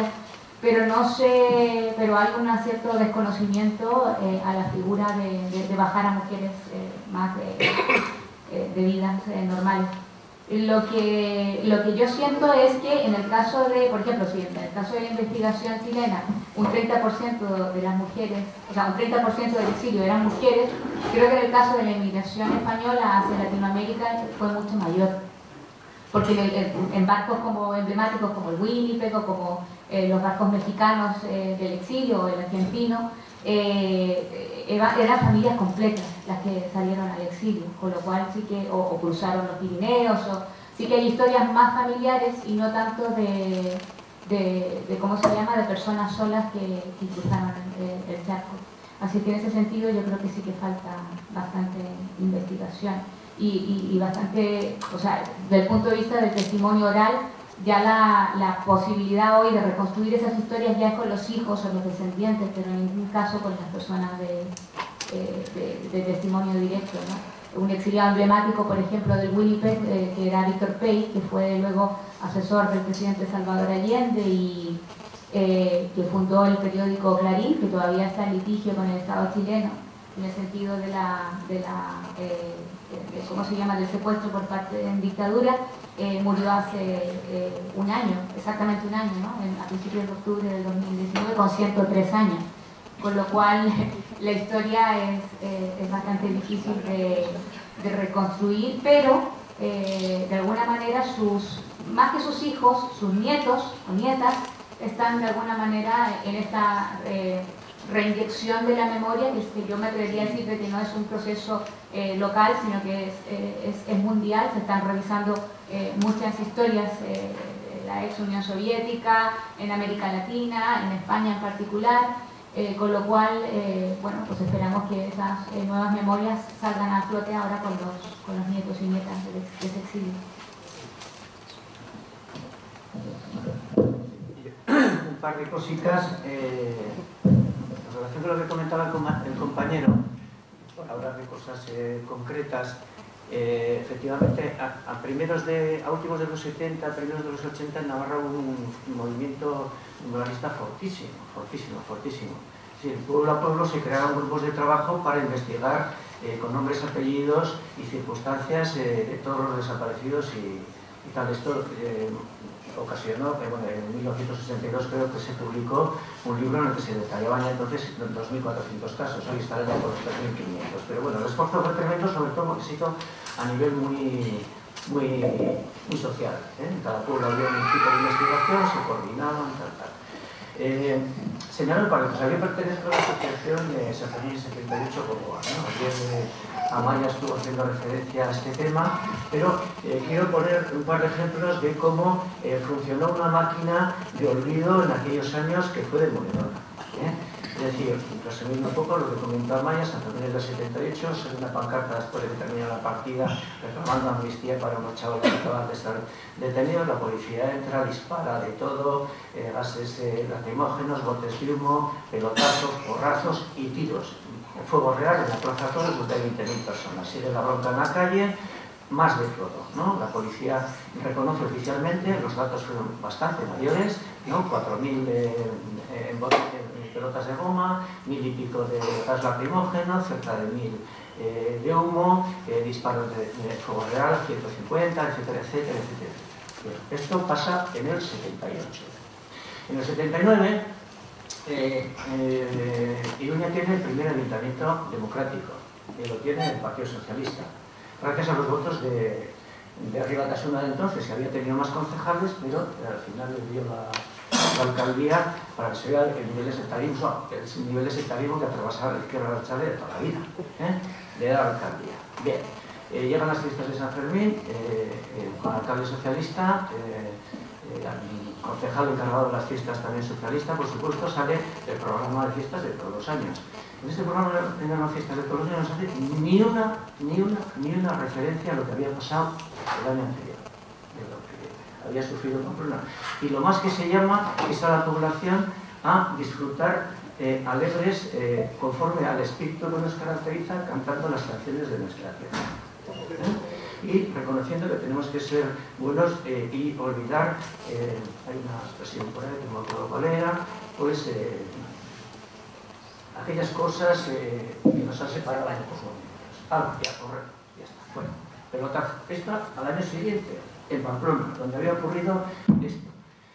pero hay un cierto desconocimiento a la figura de bajar a mujeres más de vidas normales. Lo que yo siento es que en el caso de, por ejemplo, si en el caso de la investigación chilena un 30% de las mujeres, o sea, un 30% del exilio eran mujeres, creo que en el caso de la inmigración española hacia Latinoamérica fue mucho mayor. Porque en barcos como emblemáticos como el Winnipeg o como los barcos mexicanos del exilio o el argentino, eran familias completas las que salieron al exilio, con lo cual sí que, o cruzaron los Pirineos, sí que hay historias más familiares y no tanto de ¿cómo se llama?, de personas solas que cruzaron el charco. Así que en ese sentido yo creo que sí que falta bastante investigación y bastante, o sea, desde el punto de vista del testimonio oral, ya la posibilidad hoy de reconstruir esas historias ya es con los hijos o los descendientes, pero en ningún caso con las personas de testimonio directo, ¿no? Un exiliado emblemático, por ejemplo, del Winnipeg, que era Víctor Pey, que fue luego asesor del presidente Salvador Allende y que fundó el periódico Clarín, que todavía está en litigio con el Estado chileno, en el sentido de ¿cómo se llama?, del secuestro por parte en dictadura. Murió hace un año, exactamente un año, ¿no?, a principios de octubre del 2019, con 103 años. Con lo cual la historia es bastante difícil de reconstruir, pero de alguna manera más que sus hijos, sus nietos o nietas están de alguna manera en esta reinyección de la memoria, que yo me atrevería a decir de que no es un proceso local, sino que es mundial. Se están revisando muchas historias la ex Unión Soviética, en América Latina, en España en particular, con lo cual, bueno, pues esperamos que esas nuevas memorias salgan a flote ahora con los nietos y nietas de ese exilio. Un par de cositas en relación con lo que comentaba el compañero, por hablar de cosas concretas. Efectivamente, a últimos de los 70, primeros de los 80, en Navarra hubo un movimiento memorialista fortísimo. Es decir, pueblo a pueblo se crearon grupos de trabajo para investigar con nombres, apellidos y circunstancias de todos los desaparecidos y tal. Esto ocasionó, bueno, en 1962 creo que se publicó un libro en el que se detallaban ya entonces 2.400 casos, hoy estarán ya por los 3.500. Pero bueno, el esfuerzo fue tremendo, sobre todo porque se hizo a nivel muy social. En cada pueblo había un equipo de investigación, se coordinaban, tal. Señaló el par de cosas. Yo pertenezco a la asociación de San Fermín 78 Cocoa, ¿no? Ayer Amaya estuvo haciendo referencia a este tema, pero quiero poner un par de ejemplos de cómo funcionó una máquina de olvido en aquellos años que fue demoledora. Es decir, resumiendo un poco lo que comentó Amaya, San Fermín del 78, sale una pancarta después de que termina la partida reclamando amnistía para unos chavales que acaban de estar detenidos. La policía entra, dispara de todo, gases lacrimógenos, botes de humo, pelotazos, porrazos y tiros. Fuego real en la Plaza Toros, donde hay 20.000 personas. Sigue la bronca en la calle, más de todo, ¿no? La policía reconoce oficialmente, los datos fueron bastante mayores, ¿no? 4.000 pelotas de goma, 1.000 y pico de gas lacrimógeno, cerca de 1.000 de humo, disparos de fuego real, 150, etcétera, etcétera, etcétera. Bueno, esto pasa en el 78. En el 79, Iruña tiene el primer ayuntamiento democrático, y lo tiene el Partido Socialista, gracias a los votos de Ribatasuna de entonces, que había tenido más concejales, pero al final le dio la alcaldía para que se vea el nivel de sectarismo que atravesaba la izquierda de Chávez de toda la vida, de la alcaldía. Bien, llegan las fiestas de San Fermín, con el alcalde socialista, concejal encargado de las fiestas también socialista, por supuesto, sale el programa de fiestas de todos los años. En este programa de las fiestas de todos los años no se hace ni una referencia a lo que había pasado el año anterior, de lo que había sufrido Pamplona. Y lo más que se llama es a la población a disfrutar alegres conforme al espíritu que nos caracteriza, cantando las canciones de nuestra tierra. Y reconociendo que tenemos que ser buenos y olvidar, hay una expresión por ahí que no me acuerdo cuál era, pues aquellas cosas que nos han separado en otros momentos. Ya, correcto, ya está, bueno. Pelotazo. Esto al año siguiente, en Pamplona, donde había ocurrido esto.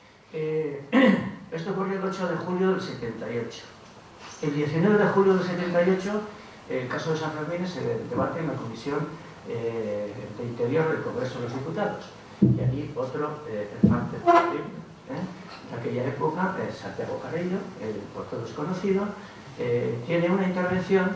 Esto ocurrió el 8 de julio del 78. El 19 de julio del 78, el caso de San Fermín se debate en la Comisión de Interior del Congreso de los Diputados. Y allí otro elefante en aquella época, Santiago Carrillo, por todos conocido, tiene una intervención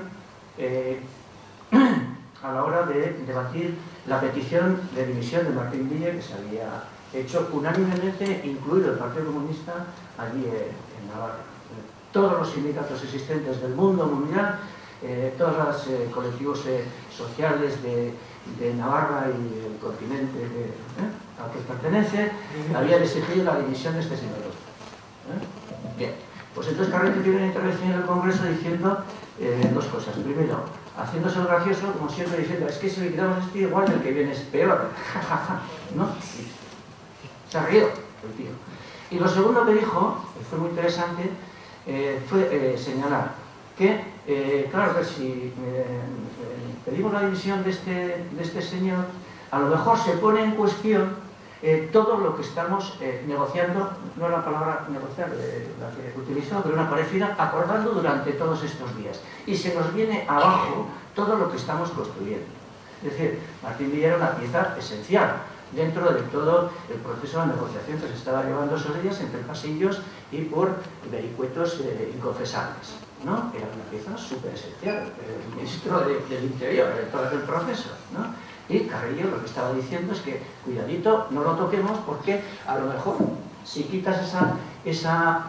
a la hora de debatir la petición de dimisión de Martín Villa, que se había hecho unánimemente, incluido el Partido Comunista, allí en Navarra. Todos los sindicatos existentes del mundo mundial, todos los colectivos sociales de Navarra y del continente al que pertenece, habían exigido la dimisión de este señor. Bien, pues entonces Carrillo tiene una intervención en el Congreso diciendo dos cosas. Primero, haciéndose el gracioso, como siempre, diciendo, es que si le quitamos este igual, el que viene es peor. ¿No? Se rió el tío. Y lo segundo que dijo, que fue muy interesante, fue señalar que, claro, que si pedimos la dimisión de este señor, a lo mejor se pone en cuestión todo lo que estamos negociando, no la palabra negociar la que utilizó, pero una parecida, acordando durante todos estos días. Y se nos viene abajo todo lo que estamos construyendo. Es decir, Martín Villa era una pieza esencial dentro de todo el proceso de negociación que se estaba llevando esos días entre pasillos y por vericuetos inconfesables, ¿no? Era una pieza súper esencial, el ministro del Interior, de todo el proceso, ¿no? Y Carrillo lo que estaba diciendo es que, cuidadito, no lo toquemos porque a lo mejor si quitas esa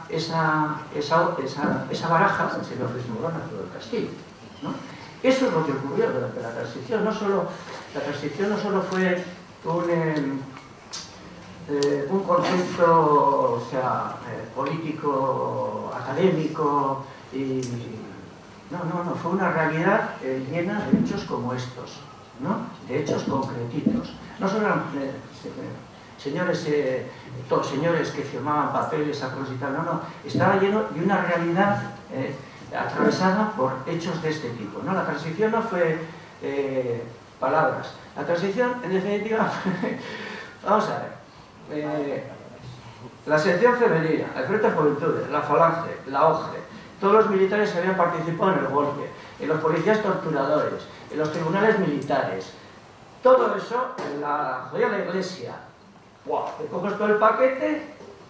baraja, se lo desmorona todo el castillo, ¿no? Eso es lo que ocurrió durante la transición. La transición no solo fue un concepto, o sea, político, académico, y no, fue una realidad llena de hechos como estos, ¿no? De hechos concretitos. No solo eran señores que firmaban papeles, acuerdos y tal, no, estaba lleno de una realidad atravesada por hechos de este tipo, ¿no? La transición no fue palabras. La transición, en definitiva, vamos a ver, la sección femenina, el Frente de Juventudes, la Falange, la OGE, todos los militares que habían participado en el golpe, en los policías torturadores, en los tribunales militares, todo eso, en la joya de la Iglesia, ¡buah! Te coges todo el paquete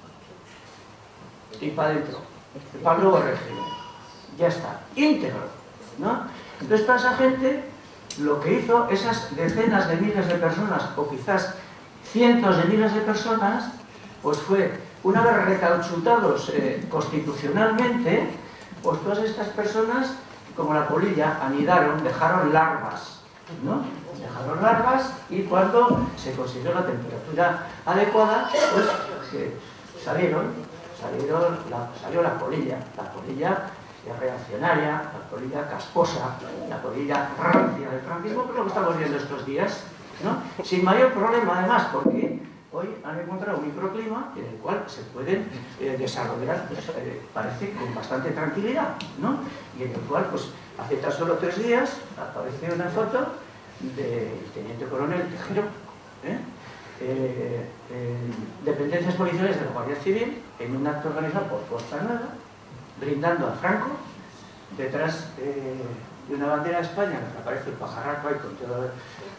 y para adentro, para el nuevo régimen. Ya está, íntegro, ¿no? Entonces toda esa gente lo que hizo, esas decenas de miles de personas, o quizás cientos de miles de personas, pues fue, una vez recauchutados constitucionalmente, pues todas estas personas, como la polilla, anidaron, dejaron larvas, ¿no? Dejaron larvas, y cuando se consiguió la temperatura adecuada, pues salió la polilla reaccionaria, la polilla casposa, la polilla rancia del franquismo, que es lo que estamos viendo estos días, ¿no? Sin mayor problema, además, porque hoy han encontrado un microclima en el cual se pueden desarrollar, pues, parece, con bastante tranquilidad, ¿no? Y en el cual, pues, hace tan solo 3 días apareció una foto del teniente coronel Tejero, dependencias policiales de la Guardia Civil, en un acto organizado por Fuerza Armada, brindando a Franco, detrás de una bandera de España, en la que aparece el pajarraco ahí con todas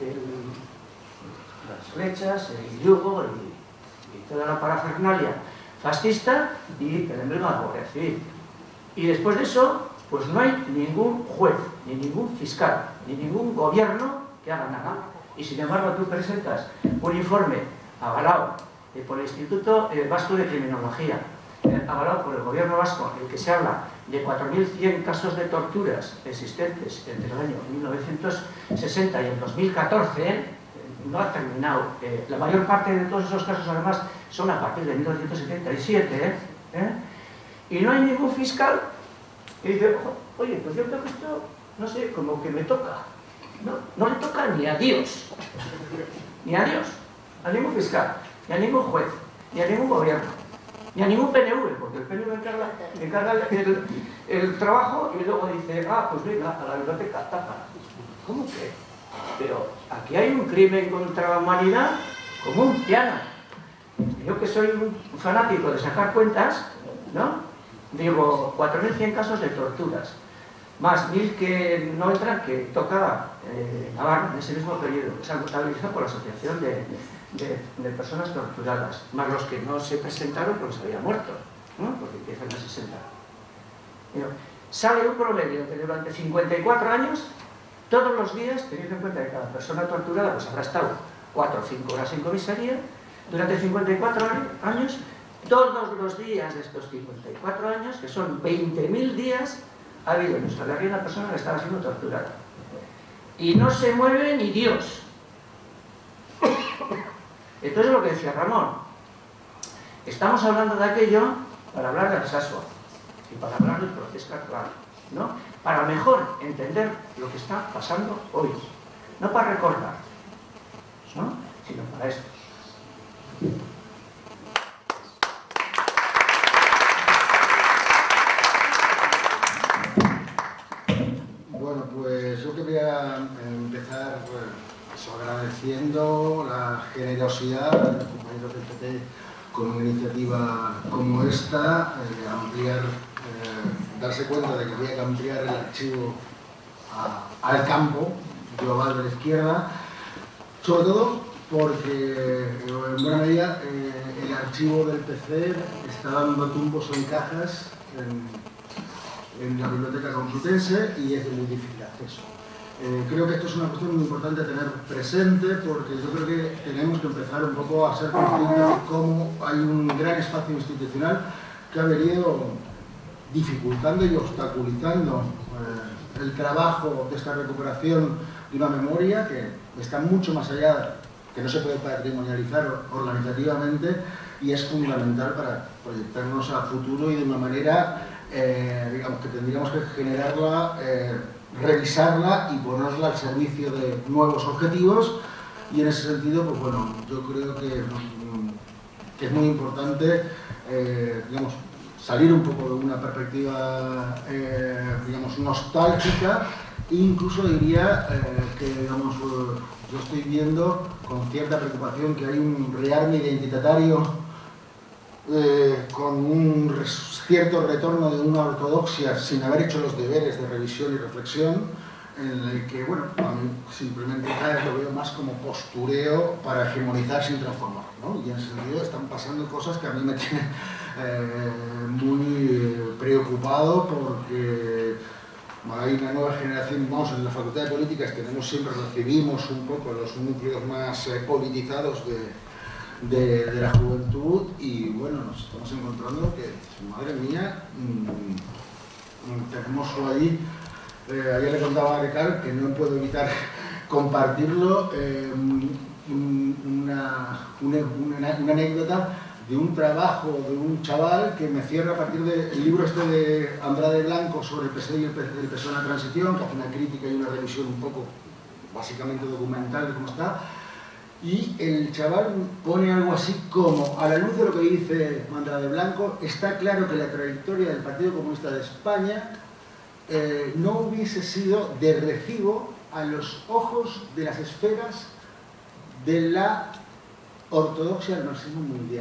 las flechas, el yugo y toda la parafernalia fascista, y el emblema de la Guardia Civil. Y después de eso, pues no hay ningún juez, ni ningún fiscal, ni ningún gobierno que haga nada. Y sin embargo tú presentas un informe avalado por el Instituto Vasco de Criminología, avalado por el gobierno vasco, en el que se habla de 4.100 casos de torturas existentes entre el año 1960 y el 2014, no ha terminado. La mayor parte de todos esos casos, además, son a partir de 1977, y no hay ningún fiscal que dice, oye, pues yo creo que esto, no sé, como que me toca. No le toca ni a Dios, ni a Dios, a ningún fiscal, ni a ningún juez, ni a ningún gobierno, ni a ningún PNV, porque el PNV encarga el trabajo y luego dice, pues venga, a la biblioteca, tapa. ¿Cómo que? Pero aquí hay un crimen contra la humanidad como un piano. Yo que soy un fanático de sacar cuentas, ¿no? Digo, 4.100 casos de torturas, más 1.000 que no entran, que toca Navarra en ese mismo periodo, que se han contabilizado por la Asociación de Personas Torturadas, más los que no se presentaron porque se habían muerto, ¿no? Porque empiezan a 60. Pero sale un promedio que durante 54 años, todos los días, teniendo en cuenta que cada persona torturada pues habrá estado 4 o 5 horas en comisaría, durante 54 años, todos los días de estos 54 años, que son 20.000 días, ha habido en nuestra guerrilla una persona que estaba siendo torturada. Y no se mueve ni Dios. Entonces, lo que decía Ramón, estamos hablando de aquello para hablar del Alsasua y para hablar del proceso actual, ¿no? Para mejor entender lo que está pasando hoy. No para recordar, ¿no? Sino para esto. Bueno, pues yo quería empezar agradeciendo la generosidad de los compañeros del PP con una iniciativa como esta, darse cuenta de que había que ampliar el archivo al campo global de la izquierda, sobre todo porque en buena medida el archivo del PC está dando tumbos en cajas en la Biblioteca Complutense y es de muy difícil acceso. Creo que esto es una cuestión muy importante a tener presente, porque yo creo que tenemos que empezar un poco a ser conscientes de cómo hay un gran espacio institucional que ha venido dificultando y obstaculizando el trabajo de esta recuperación de una memoria que está mucho más allá, que no se puede patrimonializar organizativamente, y es fundamental para proyectarnos a futuro y de una manera, digamos, que tendríamos que generarla, revisarla y ponerla al servicio de nuevos objetivos. Y en ese sentido, pues bueno, yo creo que es muy importante, digamos, salir un poco de una perspectiva, digamos, nostálgica, e incluso diría que, digamos, yo estoy viendo con cierta preocupación que hay un rearme identitario con un cierto retorno de una ortodoxia sin haber hecho los deberes de revisión y reflexión, en el que, bueno, a mí simplemente cada vez lo veo más como postureo para hegemonizar sin transformar, ¿no? Y en ese sentido están pasando cosas que a mí me tienen muy preocupado, porque hay una nueva generación. Vamos, en la Facultad de Políticas recibimos un poco los núcleos más politizados de la juventud, y bueno, nos estamos encontrando que, madre mía, tenemos ahí, ayer le contaba a Recal, que no puedo evitar compartirlo, una anécdota de un trabajo de un chaval que me cierra a partir del libro este de Andrade Blanco sobre el PSOE y el PSOE en la transición, que hace una crítica y una revisión un poco, básicamente documental de cómo está. Y el chaval pone algo así como: a la luz de lo que dice Andrade Blanco, está claro que la trayectoria del Partido Comunista de España no hubiese sido de recibo a los ojos de las esferas de la ortodoxia del marxismo mundial.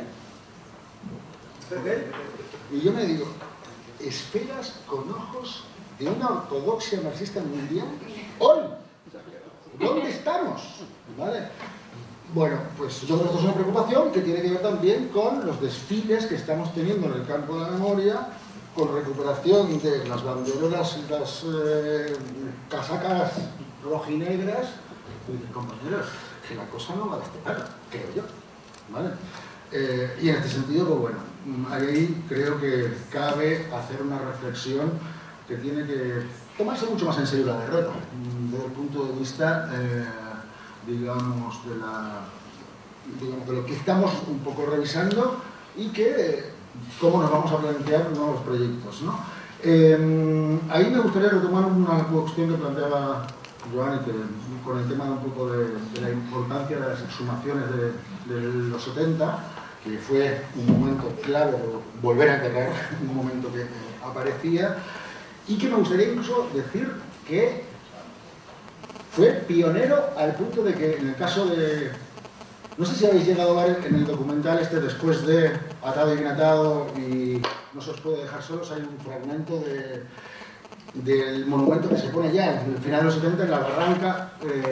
Y yo me digo, esferas con ojos de una ortodoxia marxista mundial, hoy, ¿dónde estamos? ¿Vale? Bueno, pues yo creo que esto es una preocupación que tiene que ver también con los desfiles que estamos teniendo en el campo de la memoria, con recuperación de las banderolas y las casacas rojinegras. Y compañeros, que la cosa no va de este palo, creo yo, ¿vale? Y en este sentido, pues bueno, ahí creo que cabe hacer una reflexión que tiene que tomarse mucho más en serio la derrota, desde el punto de vista, digamos, de lo que estamos un poco revisando, y que cómo nos vamos a plantear nuevos proyectos, ¿no? Ahí me gustaría retomar una cuestión que planteaba Joan, y que con el tema un poco de la importancia de las exhumaciones de los 70, que fue un momento clave de volver a enterrar, un momento que aparecía, y que me gustaría incluso decir que fue pionero al punto de que en el caso de... No sé si habéis llegado a ver en el documental este, después de Atado y Bien Atado y No se os puede dejar solos, hay un fragmento del monumento que se pone ya en el final de los 70 en la Barranca,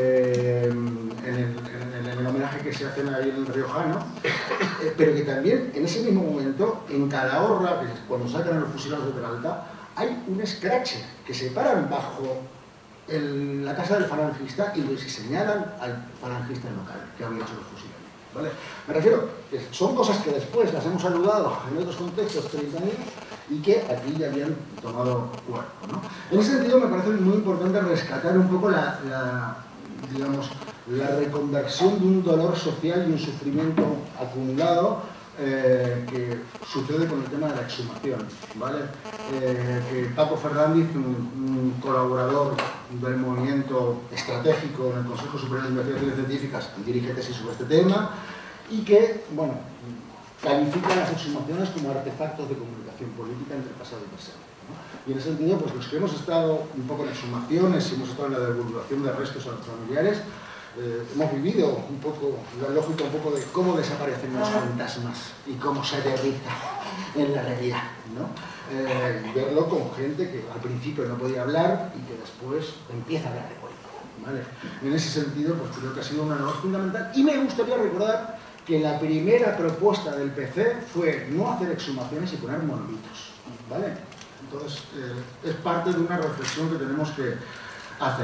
en el homenaje que se hace ahí en el Riojano, pero que también en ese mismo momento, en Calahorra, que cuando sacan a los fusilados de Peralta, hay un escrache que se paran bajo la casa del falangista y señalan al falangista local que había hecho los fusilamientos, ¿vale? Me refiero que son cosas que después las hemos saludado en otros contextos 30 años y que aquí ya habían tomado cuerpo, ¿no? En ese sentido me parece muy importante rescatar un poco digamos, la reconversión de un dolor social y un sufrimiento acumulado que sucede con el tema de la exhumación, ¿vale? Que Paco Fernández, un colaborador del movimiento estratégico en el Consejo Superior de Investigaciones Científicas, dirige tesis sobre este tema, y que, bueno, califica las exhumaciones como artefactos de comunicación política entre pasado y presente, ¿no? Y en ese sentido, pues los que hemos estado un poco en exhumaciones y hemos estado en la divulgación de restos a los familiares, hemos vivido un poco la lógica un poco de cómo desaparecen los fantasmas y cómo se aterriza en la realidad, ¿no? Verlo con gente que al principio no podía hablar y que después empieza a hablar de política, ¿vale? En ese sentido, pues creo que ha sido una labor fundamental, y me gustaría recordar que la primera propuesta del PC fue no hacer exhumaciones y poner monolitos, ¿vale? Entonces, es parte de una reflexión que tenemos que hacer.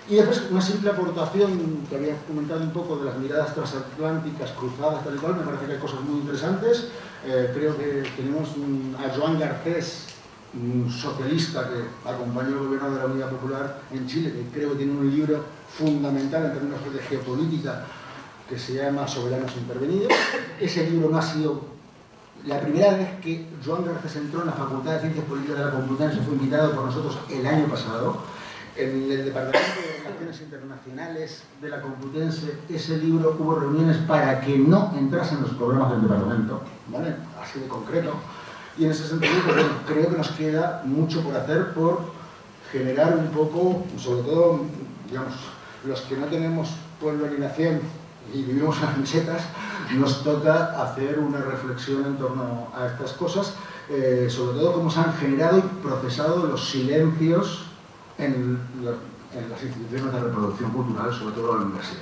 Y después una simple aportación que había comentado un poco de las miradas transatlánticas cruzadas, tal y cual, me parece que hay cosas muy interesantes. Creo que tenemos a Joan Garcés, un socialista que acompañó el gobierno de la Unidad Popular en Chile, que creo que tiene un libro fundamental en términos de geopolítica que se llama Soberanos Intervenidos. Ese libro no ha sido... La primera vez que Joan Garcés entró en la Facultad de Ciencias Políticas de la Complutense fue invitado por nosotros el año pasado. En el Departamento de Relaciones Internacionales de la Complutense, ese libro hubo reuniones para que no entrase en los programas del departamento, ¿vale? Así de concreto. Y en ese sentido, pues, bueno, creo que nos queda mucho por hacer por generar un poco, sobre todo, digamos, los que no tenemos pueblo ni nación y vivimos en las mesetas, nos toca hacer una reflexión en torno a estas cosas, sobre todo cómo se han generado y procesado los silencios en las instituciones de reproducción cultural, sobre todo en la universidad.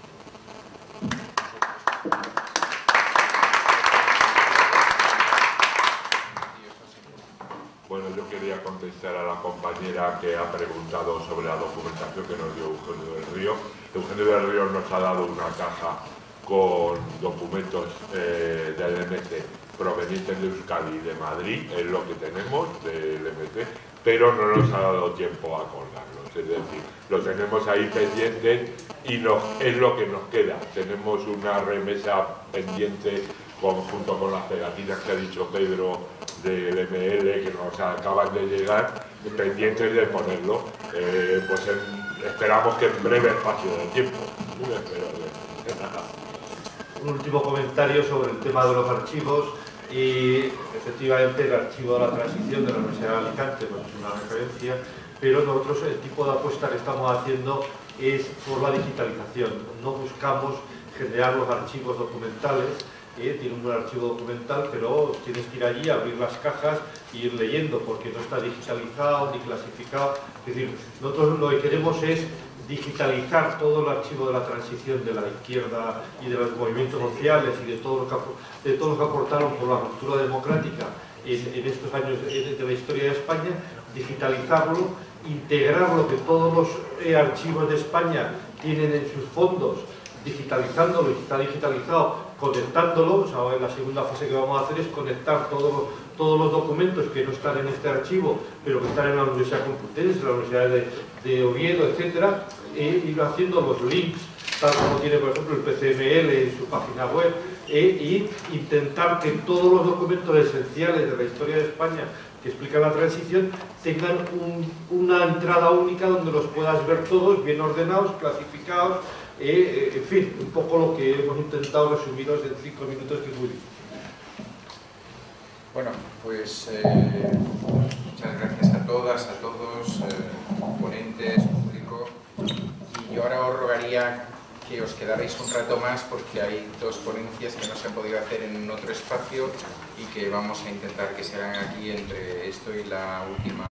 Bueno, yo quería contestar a la compañera que ha preguntado sobre la documentación que nos dio Eugenio del Río. Eugenio del Río nos ha dado una caja con documentos del MC provenientes de Euskadi y de Madrid, es lo que tenemos del MC, pero no nos ha dado tiempo a colgarlos, es decir, lo tenemos ahí pendiente y es lo que nos queda. Tenemos una remesa pendiente junto con las pegatinas que ha dicho Pedro del ML que nos acaban de llegar, pendientes de ponerlo, esperamos que en breve espacio de tiempo. Un último comentario sobre el tema de los archivos y efectivamente el archivo de la transición de la Universidad de Alicante pues es una referencia, pero nosotros el tipo de apuesta que estamos haciendo es por la digitalización. No buscamos generar los archivos documentales. Tiene un buen archivo documental, pero tienes que ir allí, abrir las cajas e ir leyendo, porque no está digitalizado ni clasificado. Es decir, nosotros lo que queremos es digitalizar todo el archivo de la transición de la izquierda y de los movimientos sociales y de todo lo que aportaron por la ruptura democrática en estos años de la historia de España, digitalizarlo, integrar lo que todos los archivos de España tienen en sus fondos, digitalizándolo, y está digitalizado, conectándolo. O sea, en la segunda fase que vamos a hacer es conectar todos los documentos que no están en este archivo, pero que están en la Universidad Complutense, en la Universidad de Oviedo, etcétera, e ir haciendo los links, tal como tiene por ejemplo el PCML en su página web, e intentar que todos los documentos esenciales de la historia de España que explican la transición tengan una entrada única donde los puedas ver todos, bien ordenados, clasificados. En fin, un poco lo que hemos intentado resumiros en 5 minutos, que es muy difícil. Bueno, pues muchas gracias a todas, a todos, ponentes, público. Y yo ahora os rogaría que os quedarais un rato más porque hay 2 ponencias que no se han podido hacer en otro espacio y que vamos a intentar que se hagan aquí entre esto y la última.